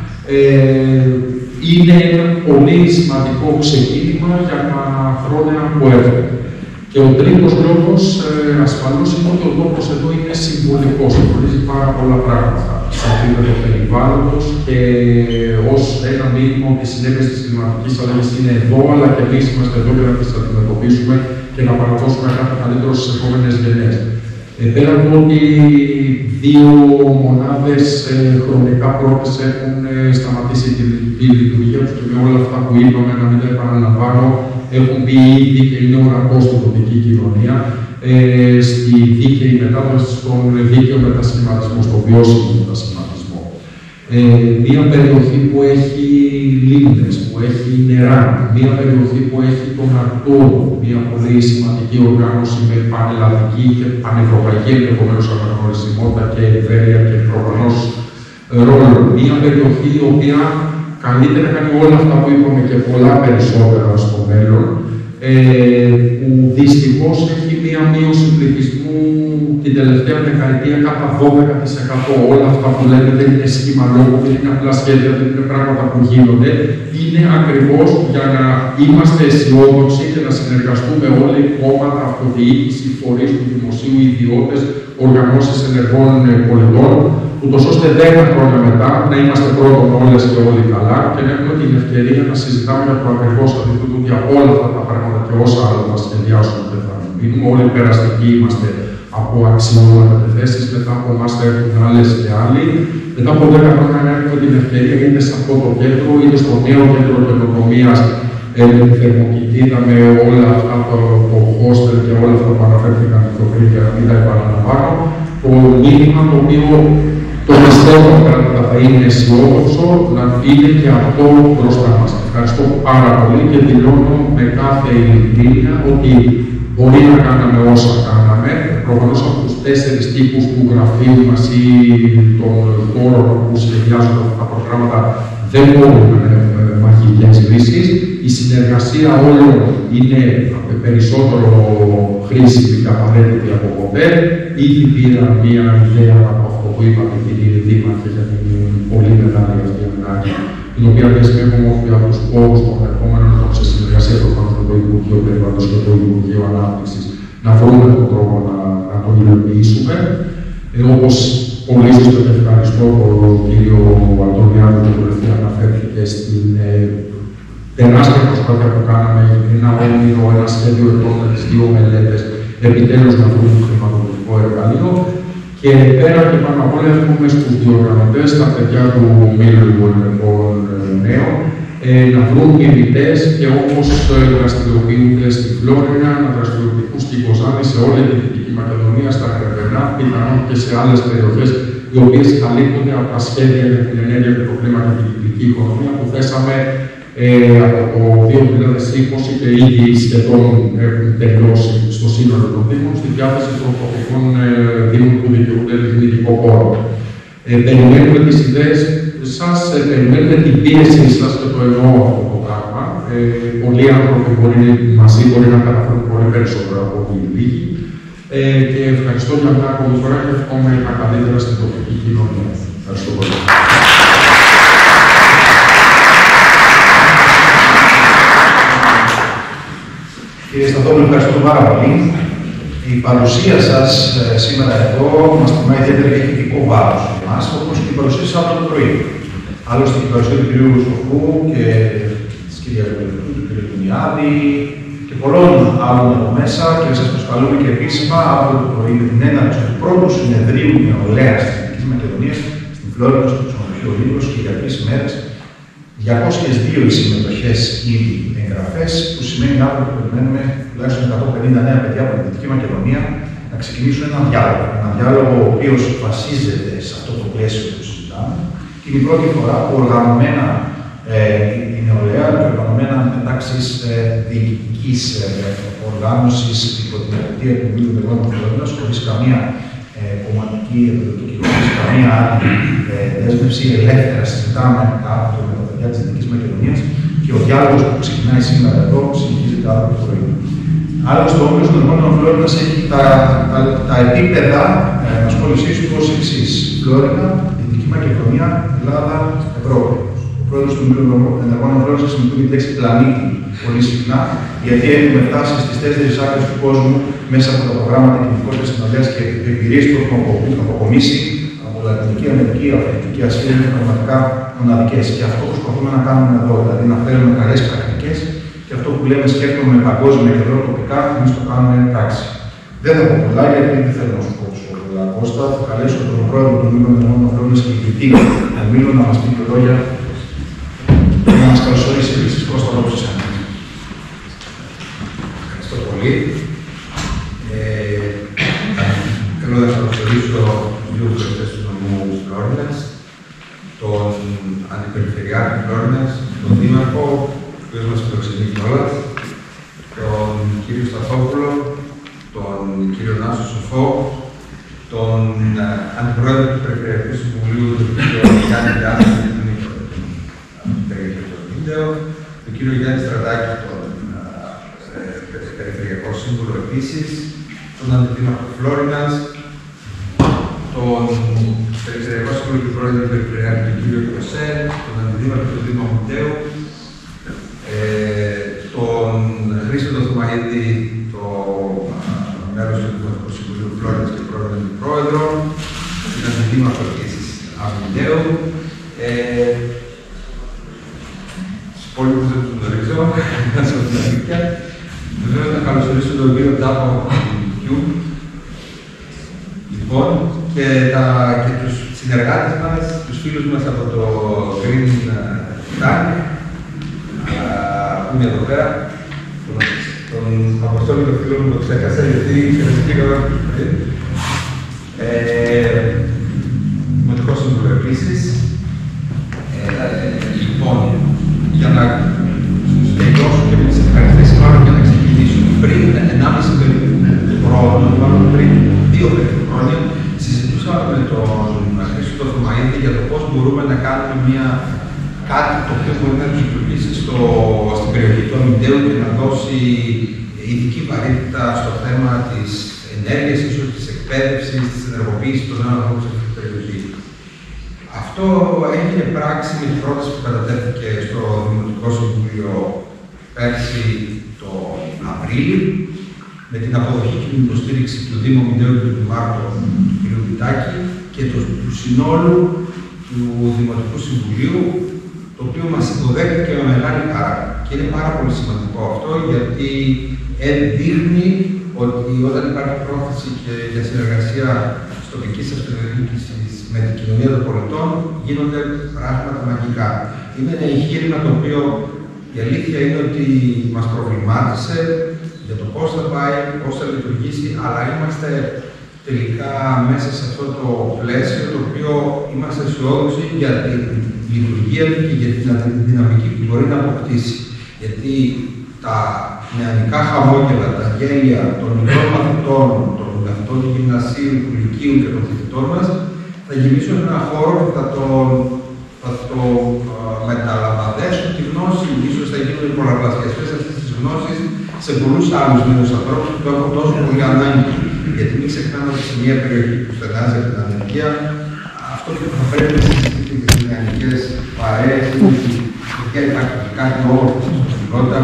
Ε, είναι ένα πολύ σημαντικό ξεκίνημα για τα χρόνια που έρχονται. Και ο τρίτος λόγος, ε, ασφαλώς, είναι ότι ο τόπος εδώ είναι συμβολικός, συμβολίζει πάρα πολλά πράγματα σε επίπεδο περιβάλλοντος και ως ένα μήνυμα ότι οι συνέπειες της κλιματικής αλλαγής είναι εδώ, αλλά και εμείς είμαστε εδώ για να τις αντιμετωπίσουμε και να παραδώσουμε κάτι καλύτερο στις επόμενες γενιές. Ε, πέρα από ότι δύο μονάδες ε, χρονικά πρώτες έχουν ε, σταματήσει τη, τη λειτουργία τους και με όλα αυτά που είπαμε, να μην τα επαναλαμβάνω, έχουν μπει ήδη και είναι ορατό στην τοπική κοινωνία, ε, στη δίκαιη μετάβαση, στον δίκαιο μετασχηματισμό, στο βιώσιμο μετασχηματισμό. Ε, μια περιοχή που έχει λίμνες, που έχει νερά, μια περιοχή που έχει τον Αρκτούρο, μια πολύ σημαντική οργάνωση με πανελλαδική και πανευρωπαϊκή ενδεχομένως αναγνωρισιμότητα και ευέλεια και προφανώς ρόλο. Μια περιοχή η οποία καλύτερα κάνει όλα αυτά που είπαμε και πολλά περισσότερα στο μέλλον, ε, που δυστυχώς έχει μία μείωση πληθυσμού την τελευταία δεκαετία κατά δώδεκα τοις εκατό. Όλα αυτά που λέτε δεν είναι σχήμα λόγου, δεν είναι απλά σχέδια, δεν είναι πράγματα που γίνονται. Είναι ακριβώς για να είμαστε αισιόδοξοι και να συνεργαστούμε όλοι, κόμματα, αυτοδιοίκηση, φορείς του δημοσίου, ιδιώτες, οργανώσεις ενεργών πολιτών, ούτως ώστε δέκα χρόνια μετά να είμαστε πρώτον όλες και όλοι καλά και να έχουμε την ευκαιρία να συζητάμε για το ακριβώς αντίθετο ότι από όλα αυτά τα πράγματα και όσα άλλα θα σχεδιάσουμε και θα μείνουμε. Όλοι περαστικοί είμαστε από αξιόλογα θέσεις, μετά από εμάς θα έρθουν άλλες και άλλοι. Μετά από δέκα χρόνια να έχουμε την ευκαιρία είτε σε αυτό το κέντρο, είτε στο νέο κέντρο καινοτομίας, με τη θερμοκοιτίδα, με όλα αυτά το, το hostel και όλα αυτά που αναφέρθηκαν πιο πριν και να μην τα επαναλαμβάνω. Το μήνυμα το οποίο το πιστεύω πράγματα θα είναι αισιόδοξο, να είναι και αυτό μπροστά μας. Ευχαριστώ πάρα πολύ και δηλώνω με κάθε ειλικρίνεια ότι μπορεί να κάναμε όσα κάναμε. Προφανώς από τους τέσσερις τύπους του γραφείου μας ή των χώρων που σχεδιάζονται αυτά τα προγράμματα δεν μπορούμε να έχουμε μαγικές λύσεις. Η συνεργασία όλων είναι περισσότερο χρήσιμη και απαραίτητη από ποτέ. Ήδη πήρα μία ιδέα από αυτό που είπατε, κύριε Δήμαρχε, για την πολύ μεγάλη αυτή ανάγκη, την οποία δεσμεύουμε ότι από τους πόρους των επόμενων ετών σε συνεργασία προφανώς με το Υπουργείο Περιβάλλοντος και το Υπουργείο Ανάπτυξης να βρούμε τον τρόπο να, να το υλοποιήσουμε. Ε, όπως πολύ σωστά και ευχαριστώ τον κύριο Αντωνιάδη, που τελευταία αναφέρθηκε στην ε, τεράστια προσπάθεια που κάναμε, ένα όνειρο, ένα σχέδιο ετών με τις δύο μελέτες, επιτέλους να βρούμε το χρηματοδοτικό εργαλείο. Και πέρα και πάνω απ' όλα έχουμε στους διοργανωτές, τα παιδιά του Ομίλου Ενεργών Νέων, ε, να βρουν μιμητές και όπως δραστηριοποιούνται στη Φλόρινα, να δραστηριοποιηθούν στη Κοζάνη, σε όλη την Δυτική Μακεδονία, στα Ερβενά, πιθανόν και σε άλλες περιοχές, οι οποίες καλύπτονται από τα σχέδια για την ενέργεια και το κλίμα και την κυκλική οικονομία που θέσαμε ε, από το δύο χιλιάδες είκοσι και ήδη σχεδόν έχουν τελειώσει στο σύνολο των Δήμων, στη διάθεση των τοπικών ε, Δήμων που δικαιούνται λιγνητικό πόρο. Ε, περιμένουμε τις ιδέες σας, ε, περιμένουμε την πίεσή σας και το εννοώ αυτό το πράγμα. Ε, πολλοί άνθρωποι μπορεί, μαζί μπορεί να καταφέρουν πολύ περισσότερο από ό,τι λίγοι. Ε, και ευχαριστώ για μια ακόμη φορά και εύχομαι τα καλύτερα στην τοπική κοινωνία. Ευχαριστώ πολύ. Κύριε Σταθόπουλο, ευχαριστώ πάρα πολύ. Η παρουσία σας ε, σήμερα εδώ μας τιμά ιδιαίτερα και έχει ειδικό βάρος για εμάς, όπως και η παρουσία σας από το πρωί. Άλλωστε, η παρουσία του κ. Σοφού και της κ. Βελετού, του κ. Τουνιάδη και πολλών άλλων εδώ μέσα, και σας προσκαλούμε και επίσημα αύριο το πρωί με την έναρξη του πρώτου συνεδρίου νεολαίας της Δυτικής Μακεδονίας στην Φλόρινο, στο ξενοδοχείο Λίμνος, και για τρεις μέρες. διακόσιες δύο οι συμμετοχές ήδη εγγραφές, που σημαίνει αύριο που περιμένουμε τουλάχιστον εκατόν πενήντα νέα παιδιά από τη Δυτική Μακεδονία να ξεκινήσουν ένα διάλογο. Ένα διάλογο ο οποίος βασίζεται σε αυτό το πλαίσιο που συζητάμε. Και είναι η πρώτη φορά που οργανωμένα ε, η νεολαία και οργανωμένα μεταξύ ε, διοικητικής ε, οργάνωσης υπό την εποπτεία του Μήλου Μελώνων Φλόρινας, χωρίς καμία ε, κομματική επιδοτική, χωρίς καμία άλλη ε, δέσμευση, ελεύθερα συζητάμε κάτω με τα παιδιά της Δυτικής Μακεδονίας, και ο διάλογος που ξεκινάει σήμερα εδώ συνεχίζεται αύριο το πρωί. Άλλωστε, ο Όμιλος των Μελώνων Φλόρινας έχει τα, τα, τα επίπεδα ε, ενασχόλησής του ως εξής: Φλόρινα, Δυτική Μακεδονία, Ελλάδα, Ευρώπη. Ο πρόεδρος του Ομίλου των Μελώνων Φλόρινας χρησιμοποιεί τη λέξη πλανήτη πολύ συχνά, γιατί έχουμε φτάσει στις τέσσερις άκρες του κόσμου μέσα από τα προγράμματα κινητικότητας νεολαίας και εμπειρίες που έχουμε αποκομίσει από Λατινική Αμερική, Αφρική, Ασία, είναι πραγματικά μοναδικές. Και αυτό που προσπαθούμε να κάνουμε εδώ, δηλαδή να φέρουμε καλές πρακτικές, και αυτό που λέμε σκέφτομαι παγκόσμια και εδώ τοπικά, εμείς το κάνουμε πράξη. Δεν θα πω πολλά, γιατί δεν θέλω να σου πω πολλά, Κώστα. Θα καλέσω τον πρόεδρο του Ομίλου των Μελώνων Φλόρινας και ηγετή Ομίλου να μας πει δύο λόγια και να μας καλωσορίσει επίσης. Κώστα, λόγω σας. Ευχαριστώ πολύ. Ε, θέλω να καλωσορίσω δύο βουλευτές του νομού Φλόρινας, τον Αντιπεριφερειάρχη Φλόρινας, τον Δήμαρχο, ο οποίος μας φιλοξενεί κιόλας, τον κύριο Σταθόπουλο, τον κύριο Νάσο Σοφό, τον Αντιπρόεδρο του Περιφερειακού Συμβουλίου, τον κύριο Γιάννη Γιάννη, την περιοχή του βίντεο, τον κύριο Γιάννη Στρατάκη, τον Περιφερειακό Σύμβουλο επίσης, τον Αντιδήμαρχο Φλόρινας, τον Περιφερειακό Σύμβουλο και Πρόεδρο του Περιφερειάρχη, τον κύριο Κιωσέλ, τον Αντιδήμαρχο του Δήμου Μοντέου, ε, τον Χρήστο Θωμαίδη, το μέλος του Δημοτικού Συμβουλίου Φλόρινας και Πρόεδρο του Πρόεδρο, τον Αντιδήμαρχο επίσης Αμυντέου. Ε, Στους υπόλοιπους δεν τους γνωρίζω, να σας πω την αλήθεια. Βεβαίως να καλωσορίσω τον κύριο Τάπο του Λοιπόν, και, τα, και τους συνεργάτες μας, τους φίλους μας από το Green Tank, που είναι εδώ πέρα. Τον, τον Αποστόλη τον φίλο μου το ξέχασα, γιατί ξεχαστήκα εδώ πριν. Ε, Δημοτικό Σύμβουλο επίσης. Ε, λοιπόν, για να τους τελειώσω και με τις ευχαριστήσεις, μάλλον για να ξεκινήσουμε. Πριν ενάμιση περίπου χρόνο, μάλλον πριν δύο περίπου χρόνια, συζητούσαμε με τον Χρήστο Θωμαίδη για το πώς μπορούμε να κάνουμε μια, κάτι το οποίο μπορεί να τους λειτουργήσει στο, στην περιοχή του Αμυντέου και να δώσει ειδική βαρύτητα στο θέμα της ενέργειας, ίσως της εκπαίδευσης, της ενεργοποίησης των νέων ανθρώπων σε αυτή την περιοχή. Αυτό έγινε πράξη με την πρόταση που κατατέθηκε στο Δημοτικό Συμβούλιο πέρσι τον Απρίλιο, με την αποδοχή και την υποστήριξη του Δήμου Μοντέου και του Δημάρχου του κ. Βιτάκη και του, του συνόλου του Δημοτικού Συμβουλίου, το οποίο μας υποδέχθηκε με μεγάλη χαρά. Και είναι πάρα πολύ σημαντικό αυτό, γιατί δείχνει ότι όταν υπάρχει πρόθεση και για συνεργασία της τοπικής αυτοδιοίκησης με την κοινωνία των πολιτών, γίνονται πράγματα μαγικά. Είναι ένα εγχείρημα το οποίο η αλήθεια είναι ότι μας προβλημάτισε για το πώς θα πάει, πώς θα λειτουργήσει, αλλά είμαστε τελικά μέσα σε αυτό το πλαίσιο το οποίο είμαστε αισιόδοξοι για τη λειτουργία του και για την δυναμική που μπορεί να αποκτήσει. Γιατί τα νεανικά χαμόγελα, τα γέλια των μικρών μαθητών, των μαθητών του γυμνασίου, του λυκείου και των φοιτητών μας θα γεμίσουν έναν χώρο που θα το, θα το μεταλαμπαδέσουν τη γνώση, ίσως θα γίνουν οι πολλαπλασιαστές αυτής της γνώσης σε πολλούς άλλους νέους ανθρώπους που το έχουν τόσο πολύ ανάγκη. Γιατί μην ξεχνάμε ότι σε μια περιοχή που στενάζει από την ανεργία, αυτό που θα πρέπει να συζητήσει και στις νεανικές παρέες, είναι ότι υπάρχει κάτι όμορφο στην προσωπικότητα,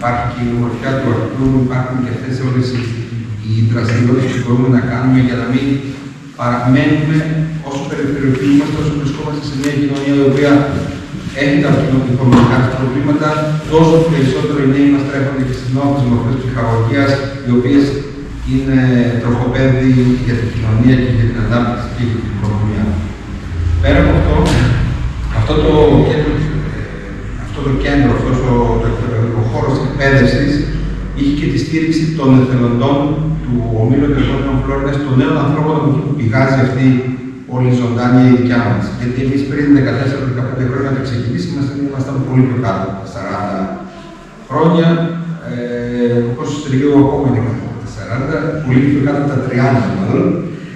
υπάρχει και η ομορφιά του αρχού, υπάρχουν και αυτές όλες οι δραστηριότητες που μπορούμε να κάνουμε για να μην παραμένουμε όσο περιφερειοποιούμαστε, όσο βρισκόμαστε σε μια κοινωνία η οποία έχει τα κοινωνικά προβλήματα, τόσο περισσότερο οι νέοι μας τρέχονται και στις νόμες μορφές ψυχαγωγίας, οι οποίες είναι τροχοπέδι για την κοινωνία και για την ανάπτυξη και για την οικονομία. Πέρα από αυτό, αυτό το κέντρο, αυτό το κέντρο, αυτός ο, ο χώρος εκπαίδευσης, είχε και τη στήριξη των εθελοντών του Ομίλου Τελειών Φλόρινας, των νέων ανθρώπων που πηγάζει αυτή όλη η ζωντάνια η δικιά μας. Γιατί εμείς πριν δεκατέσσερα δεκαπέντε χρόνια να ξεκινήσουμε, ήμασταν πολύ πιο κάτω, σαράντα χρόνια. Ε, ο κόσμος του Τριγίου ακόμα είναι κάτω από τα σαράντα, πολύ πιο κάτω από τα τριάντα μάλλον.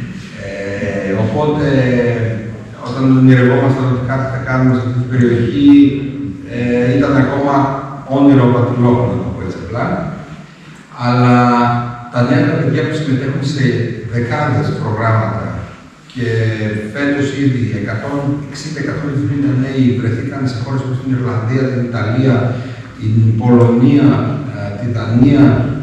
Ε, οπότε, όταν ονειρευόμασταν ότι κάτι θα κάνουμε σε αυτή την περιοχή, ε, ήταν ακόμα όνειρο πατριλόγο, να το πω έτσι απλά. Αλλά τα νέα τα παιδιά που συμμετέχουν σε δεκάδες προγράμματα και φέτος ήδη εκατόν εξήντα με εκατόν εβδομήντα νέοι βρεθήκαν σε χώρες όπως την Ιρλανδία, την Ιταλία, την Πολωνία, τη Δανία,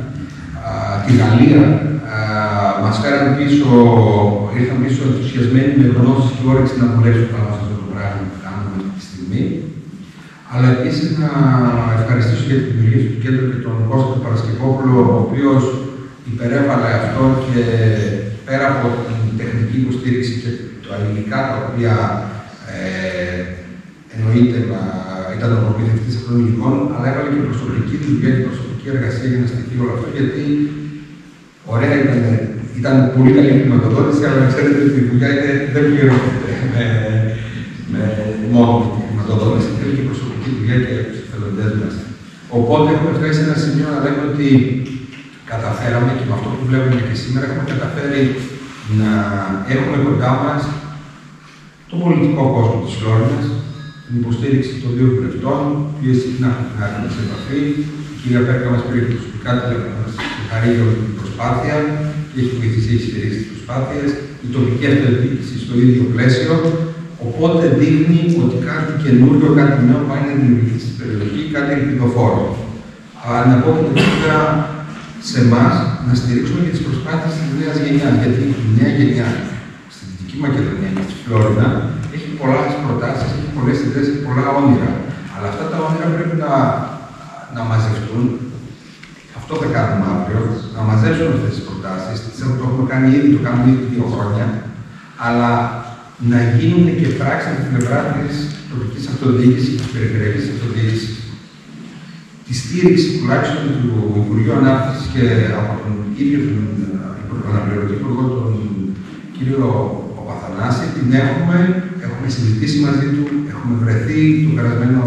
τη Γαλλία. Μας φέραν πίσω, ήρθαν πίσω ενθουσιασμένοι με γνώσεις και όρεξη να δουλέψουν πάνω σε αυτό το πράγμα που κάνουμε αυτή τη στιγμή. Αλλά επίσης να ευχαριστήσω για την δημιουργία του κέντρου και τον Κώστα Παρασκευόπουλο, ο οποίος υπερέβαλε αυτό και πέρα από την τεχνική υποστήριξη και τα υλικά τα οποία ε, εννοείται να ήταν ο προμηθευτής αυτών των υλικών, αλλά έβαλε και προσωπική δουλειά και προσωπική εργασία για να στηθεί όλο αυτό. Γιατί ωραία ήταν, ήταν πολύ καλή χρηματοδότηση, αλλά ξέρετε ότι η δουλειά είναι, δεν πληρώνεται με, με μόνο τη χρηματοδότηση. Θέλει και προσωπική δουλειά και τους εθελοντές μας. Οπότε έχουμε φτάσει σε ένα σημείο να λέμε ότι καταφέραμε και με αυτό που βλέπουμε και σήμερα έχουμε καταφέρει να έχουμε κοντά μας τον πολιτικό κόσμο της Φλόρινας, την υποστήριξη των δύο βουλευτών, που συχνά να έρχονται σε επαφή. Η κυρία Πέρκα μας πήρε προσωπικά τηλέφωνα να μας χαρεί για την προσπάθεια και έχει βοηθήσει και στηρίξει τις προσπάθειες. Η τοπική αυτοδιοίκηση στο ίδιο πλαίσιο. Οπότε δείχνει ότι κάτι καινούριο, κάτι νέο πάει να δημιουργηθεί στην περιοχή, κάτι ελπιδοφόρο. Αναπόκειται βέβαια σε εμάς να στηρίξουμε και τις προσπάθειες της νέας γενιάς. Γιατί η νέα γενιά στη Δυτική Μακεδονία και στη Φλόρινα έχει πολλές προτάσεις, έχει πολλές ιδέες, έχει πολλά όνειρα. Αλλά αυτά τα όνειρα πρέπει να, να μαζευτούν. Αυτό θα κάνουμε αύριο, να μαζέψουμε αυτές τις προτάσεις. Το έχουμε κάνει ήδη, το κάνουμε ήδη δύο χρόνια. Αλλά να γίνουν και πράξεις από την πλευρά της τοπικής αυτοδιοίκησης και της περιφερειακής αυτοδιοίκησης. Τη στήριξη τουλάχιστον του Υπουργείου Ανάπτυξης και από τον ίδιο τον αναπληρωτή υπουργό, τον κύριο Παπαθανάση, την έχουμε, έχουμε συζητήσει μαζί του, έχουμε βρεθεί το περασμένο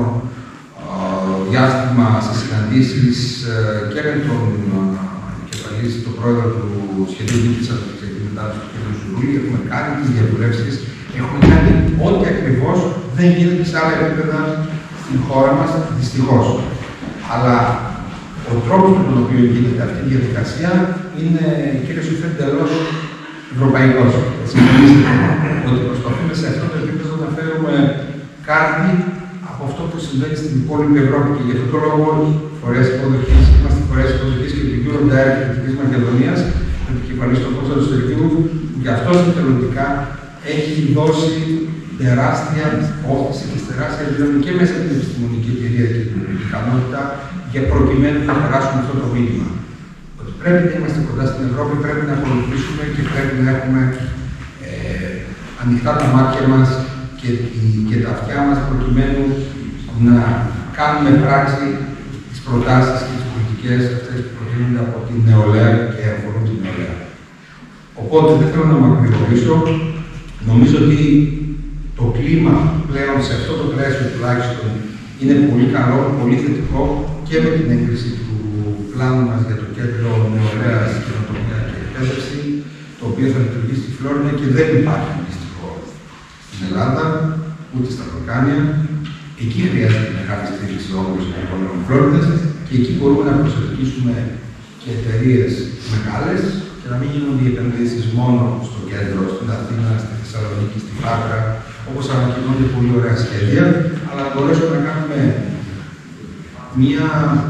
διάστημα σε συναντήσεις και με τον κεφαλής, τον πρόεδρο του Σχεδίου Δίκης Αναπτυξιακής Μετάβασης του κ. Σουρούλη, έχουμε κάνει τις διαβουλεύσεις, έχουμε κάνει ό,τι ακριβώς δεν γίνεται σε άλλα επίπεδα στην χώρα μας, δυστυχώς. Αλλά ο τρόπος με τον οποίο γίνεται αυτή η διαδικασία είναι, κύριε Σουφέ, εντελώς ευρωπαϊκός. Συμφωνήστε ότι προσπαθούμε σε αυτό το επίπεδο να φέρουμε κάτι από αυτό που συμβαίνει στην υπόλοιπη Ευρώπη. Και γι' αυτό το λόγο οι φορές υποδοχής, είμαστε φορές υποδοχής και του Eurodirect και της Δυτικής Μακεδονίας, επικεφαλής του Κώστα του Στεριού, που γι' αυτό εθελοντικά έχει δώσει τεράστια όθηση και τεράστια δύναμη και μέσα από την επιστημονική εμπειρία και την ικανότητα για προκειμένου να περάσουμε αυτό το μήνυμα. Ότι πρέπει να είμαστε κοντά στην Ευρώπη, πρέπει να ακολουθήσουμε και πρέπει να έχουμε ε, ανοιχτά τα μάτια μας και, και τα αυτιά μας προκειμένου να κάνουμε πράξη τις προτάσεις και τις πολιτικές αυτές που προτείνονται από την νεολαία και αφορούν την νεολαία. Οπότε δεν θέλω να μακρηγορήσω. Νομίζω ότι το κλίμα πλέον σε αυτό το πλαίσιο τουλάχιστον είναι πολύ καλό, πολύ θετικό και με την έγκριση του πλάνου μας για το κέντρο νεολαίας, καινοτομία και εκπαίδευση, το οποίο θα λειτουργήσει στη Φλόρινα και δεν υπάρχει αντίστοιχο στην Ελλάδα, ούτε στα Βαλκάνια. Εκεί χρειάζεται μεγάλη στήριξη όμως των Φλόρινας και εκεί μπορούμε να προσελκύσουμε και εταιρείες μεγάλες και να μην γίνονται οι επενδύσεις μόνο στο κέντρο, στην Αθήνα, στη Θεσσαλονίκη, στη Πάτρα, όπως ανακοινώνται πολύ ωραία σχέδια, αλλά να μπορέσουμε να κάνουμε μια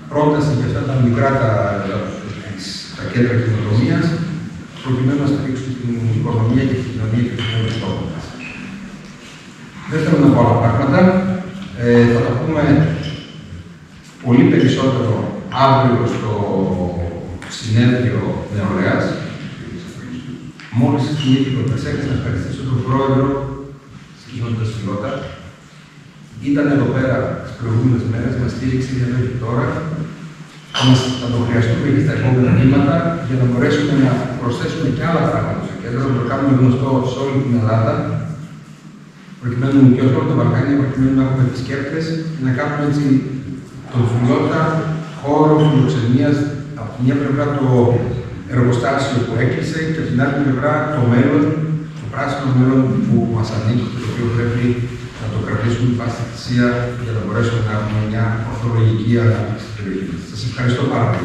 πρόταση για αυτά τα μικρά τα, τα κέντρα κοινοτομίας, προκειμένου να στηρίξουν την οικονομία και την κοινωνία και την κοινωνία μας. Δεν θέλω να πω άλλα πράγματα. Ε, θα τα πούμε πολύ περισσότερο αύριο στο συνέδριο νεολαίας. Μόλις στιγμή και προτεσέξα να ευχαριστήσω τον πρόεδρο της κοινότητας Φιλότα. Ήταν εδώ πέρα τις προηγούμενες μέρες, μας στήριξε για μέχρι τώρα. Θα το χρειαστούμε και στα επόμενα βήματα για να μπορέσουμε να προσθέσουμε και άλλα πράγματα στο κέντρο, να το κάνουμε γνωστό σε όλη την Ελλάδα, προκειμένου και όχι όλο το Βαλκάνια, προκειμένου να έχουμε επισκέπτες και να κάνουμε έτσι τον Φιλότα χώρο φιλοξενίας από τη μια πλευρά το εργοστάσιο που έκλεισε και από την άλλη πλευρά το μέλλον, το πράσινο μέλλον που μας ανήκει και το οποίο πρέπει να το κρατήσουμε πάση θυσία για να μπορέσουμε να έχουμε μια ορθολογική ανάπτυξη στην περιοχή μας. Σας ευχαριστώ πάρα πολύ.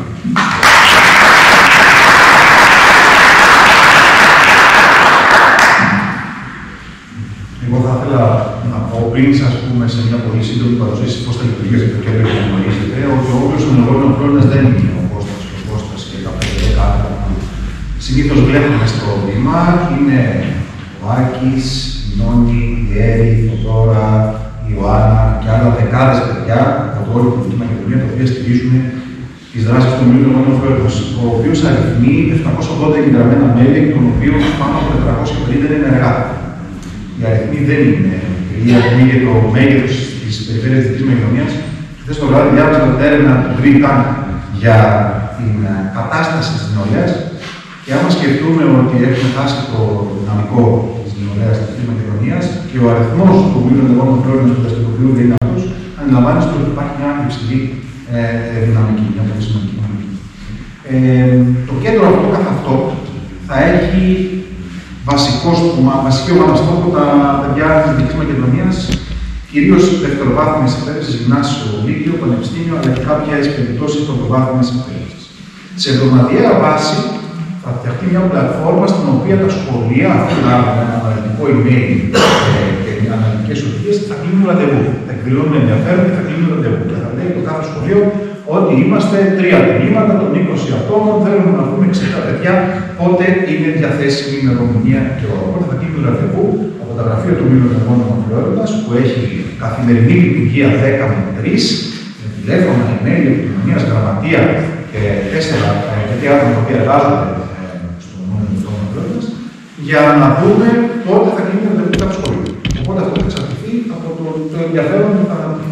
Εγώ θα ήθελα να πω πριν σας πούμε σε μια πολύ σύντομη παρουσίαση πώς θα λειτουργήσει το κέντρο που γνωρίζετε, ότι ο όποιος ενεργόμενο χρόνος δεν είναι ο Κώστας και ο Κώστας και τα πέντε δεκάτα που συνήθως βλέπουμε στο βήμα. Είναι ο Άκης, η Νόνη, η Έρη, η Θοδώρα, η Ιωάννα και άλλα δεκάδες παιδιά από όλη την Δυτική Μακεδονία, τα οποία στηρίζουν τις δράσεις του Ομίλου Ενωμένων Φρόντων, ο οποίος αριθμεί επτακόσια ογδόντα εγγεγραμμένα μέλη, των οποίων πάνω από τετρακόσια πενήντα είναι ενεργά. Οι αριθμοί δεν είναι οι αριθμοί για το μέγεθος της περιφέρειας της Δυτικής Μακεδονίας. Χθες το βράδυ διάβασα την έρευνα του Green για την κατάσταση της νεολαίας. Και άμα σκεφτούμε ότι έχουμε χάσει το δυναμικό της νεολαίας της Δυτικής Μακεδονίας και ο αριθμός του Ομίλου Ενωμένων Φρόντων που δραστηριοποιούνται είναι αυτός, αντιλαμβάνεστε ότι υπάρχει μια υψηλή ε, δυναμική, μια πολύ σημαντική δυναμική. Ε, το κέντρο αυτό καθ' αυτό θα έχει βασικό ομάδα στόχο τα παιδιά της Δυτικής Μακεδονίας, κυρίως δευτεροβάθμιες εκπαίδευση, γυμνάσιο, λύκειο, πανεπιστήμιο, αλλά και κάποιες περιπτώσεις πρωτοβάθμιες εκπαίδευση. Σε εβδομαδιαία βάση θα φτιαχτεί μια πλατφόρμα στην οποία τα σχολεία, αφού λάβουν ένα αναλυτικό email και αναλυτικές οδηγίες, θα κλείνουν ραντεβού. Θα εκδηλώνουν ενδιαφέρον και θα κλείνουν ραντεβού. Και θα λέει το κάθε σχολείο ότι είμαστε τρία τμήματα των είκοσι ατόμων, θέλουμε να πούμε εξήντα παιδιά, πότε είναι διαθέσιμη η ημερομηνία και ώρα. Οπότε θα κλείνουν ραντεβού από τα γραφεία του Ομίλου Ενωμένων Φρόντων, που έχει καθημερινή λειτουργία δέκα με τρεις, με τηλέφωνα, email, επικοινωνία, γραμματεία και τέσσερα και άτομα που εργάζονται στον Ομίλου Ενωμένων Φρόντων, για να δούμε πότε θα κλείνει ραντεβού κάθε σχολείο. Οπότε αυτό θα εξαρτηθεί από το, το ενδιαφέρον που θα αναπτύξει.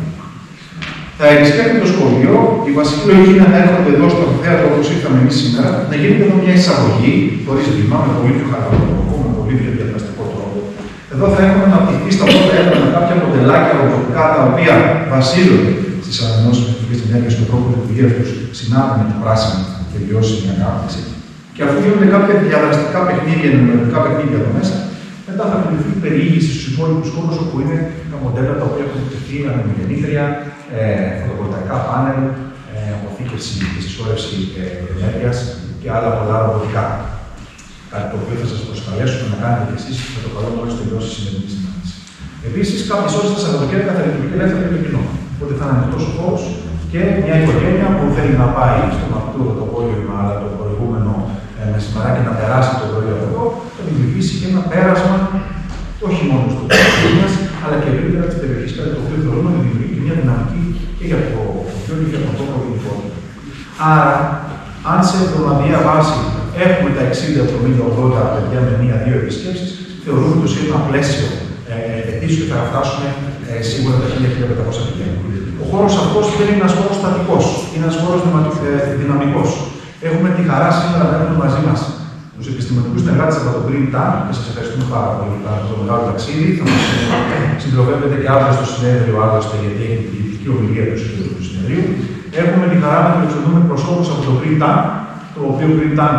Θα επισκέπτεται το σχολείο, η βασική λογική είναι να έρχονται εδώ στο θέατρο όπως ήρθαμε εμείς σήμερα, να γίνεται εδώ μια εισαγωγή, χωρίς βήμα, με πολύ πιο χαλαρό τρόπο, με πολύ πιο διαδραστικό τρόπο. Εδώ θα έχουμε αναπτυχθεί στα πρώτα έντονα κάποια μοντελάκια ρομποτικά τα οποία βασίζονται στις ανανεώσιμες πηγές ενέργειας και ο τρόπο λειτουργίας τους συνάδουν με την πράσινη και βιώσιμη ανάπτυξη. Και αφού γίνονται κάποια διαδραστικά παιχνίδια, ενημερωτικά παιχνίδια εδώ μέσα, μετά θα δημιουργηθεί περιήγηση στους υπόλοιπους χώρους όπου είναι τα μοντέλα τα οποία έχουν επιτευχθεί ανεμογεννήτρια, ε, φωτοβολταϊκά πάνελ, ε, αποθήκευση και συσσόρευση ε, ενέργειας και άλλα πολλά ρομποτικά. Κάτι το οποίο θα σας προσκαλέσουμε να κάνετε κι εσείς με το καλό μόλις τελειώσει η σημερινή συνάντηση. Επίσης, κάποιες ώρες τα Σαββατοκύριακα θα λειτουργεί ελεύθερα για το κοινό. Οπότε θα είναι ανοιχτός ο χώρος και μια οικογένεια που θέλει να πάει στο Μαρτούρο το απόγευμα, αλλά το προηγούμενο ε, μεσημεράκι να περάσει το πρωί από εδώ, θα δημιουργήσει και ένα πέρασμα όχι μόνο στο περιοχή μας, αλλά και ευρύτερα τη περιοχή, κάτι το οποίο θεωρούμε ότι δημιουργεί μια δυναμική και για το χωριό και για τον τόπο γενικότερα. Άρα, αν σε εβδομαδιαία βάση έχουμε τα εξήντα, εβδομήντα, ογδόντα παιδιά με μία-δύο επισκέψεις, θεωρούμε ότι σε ένα πλαίσιο ε, ετήσιο θα φτάσουμε ε, σίγουρα τα χίλια με χίλια πεντακόσια παιδιά. Ο χώρος αυτός δεν είναι ένας χώρος στατικός, είναι ένας χώρος δυναμικός. Έχουμε τη χαρά σήμερα να έχουμε μαζί μας τους επιστημονικούς συνεργάτες από το Green Tank και σας ευχαριστούμε πάρα πολύ για το μεγάλο ταξίδι. Θα μας συντροφεύετε και αύριο στο συνέδριο, άλλωστε, γιατί έχει την ηγετική ομιλία του συνεδρίου. Έχουμε τη χαρά να φιλοξενούμε προσώπους από το Green Tank, το οποίο Green Tank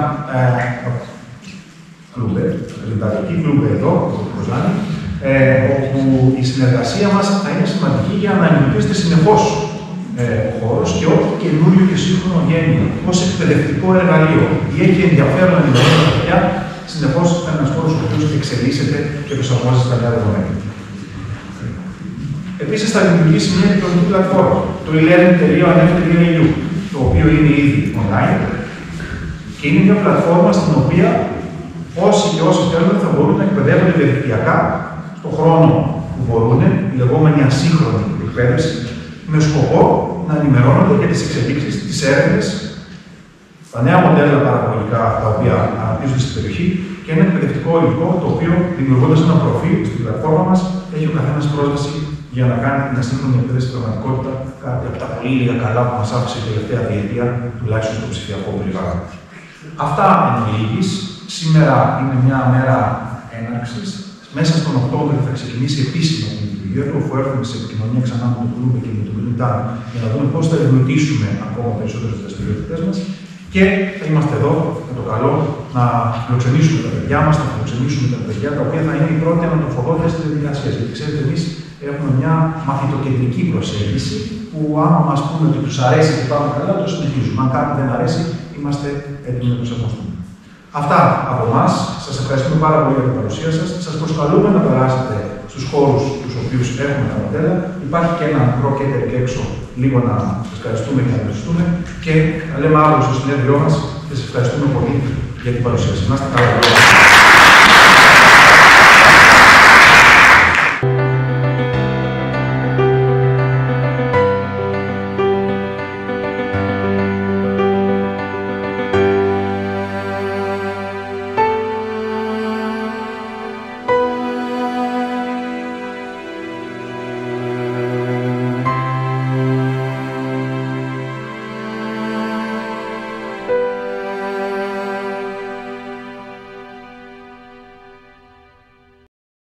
κλούμπε, ελληνική κλούμπε εδώ, το Κοζάνι, ε, όπου η συνεργασία μας θα είναι σημαντική για να ενημερώνεστε συνεχώς ε, ο χώρος και ό,τι καινούριο και σύγχρονο βγαίνει ως εκπαιδευτικό εργαλείο ή έχει ενδιαφέρον να ενημερώνει τα παιδιά, συνεχώς θα είναι ένας χώρος ο οποίος εξελίσσεται και προσαρμόζεται στα νέα δεδομένα. Επίσης, θα δημιουργήσει μια ηλεκτρονική πλατφόρμα, το e learning τελεία o n f τελεία e u, το οποίο είναι ήδη online και είναι μια πλατφόρμα στην οποία όσοι και όσοι θέλουν θα μπορούν να εκπαιδεύονται διαδικτυακά στον χρόνο που μπορούν, η λεγόμενη ασύγχρονη εκπαίδευση, με σκοπό να ενημερώνονται για τις εξελίξεις, τις έρευνες, τα νέα μοντέλα παραγωγικά τα οποία αναπτύσσονται στην περιοχή και ένα εκπαιδευτικό υλικό το οποίο, δημιουργώντας ένα προφίλ στην πλατφόρμα μας, έχει ο καθένας πρόσβαση για να κάνει την ασύγχρονη εκπαίδευση στην πραγματικότητα, κάτι από τα πολύ λίγα καλά που μας άφησε η τελευταία διετία, τουλάχιστον στο ψηφιακό περιβάλλον. Αυτά εν ολίγης. Σήμερα είναι μια μέρα έναρξης. Μέσα στον Οκτώβριο θα ξεκινήσει επίσημα την λειτουργία του, αφού έρθουμε σε επικοινωνία ξανά με τον Κλούμπε και με τον Κλουτάν για να δούμε πώς θα εμπλουτίσουμε ακόμα περισσότερο τις δραστηριότητές μας. Και θα είμαστε εδώ με το καλό να φιλοξενήσουμε τα παιδιά μας, να φιλοξενήσουμε τα παιδιά τα οποία θα είναι οι πρώτοι ανατροφοδότες της διαδικασίας. Γιατί ξέρετε, εμείς έχουμε μια μαθητοκεντρική προσέγγιση που, άμα μας πούμε ότι τους αρέσει και πάμε καλά, το συνεχίζουμε. Αν κάτι δεν αρέσει, είμαστε έτοιμοι να το σεβαστούμε. Αυτά από εμάς. Σας ευχαριστούμε πάρα πολύ για την παρουσία σας. Σας προσκαλούμε να περάσετε στους χώρους τους οποίους έχουμε τα μοντέλα. Υπάρχει και ένα μικρό catering έξω, λίγο να σας ευχαριστούμε και να ευχαριστούμε. Και θα λέμε αύριο στο συνέδριό μας και σας ευχαριστούμε πολύ για την παρουσία σας. Να είστε καλά.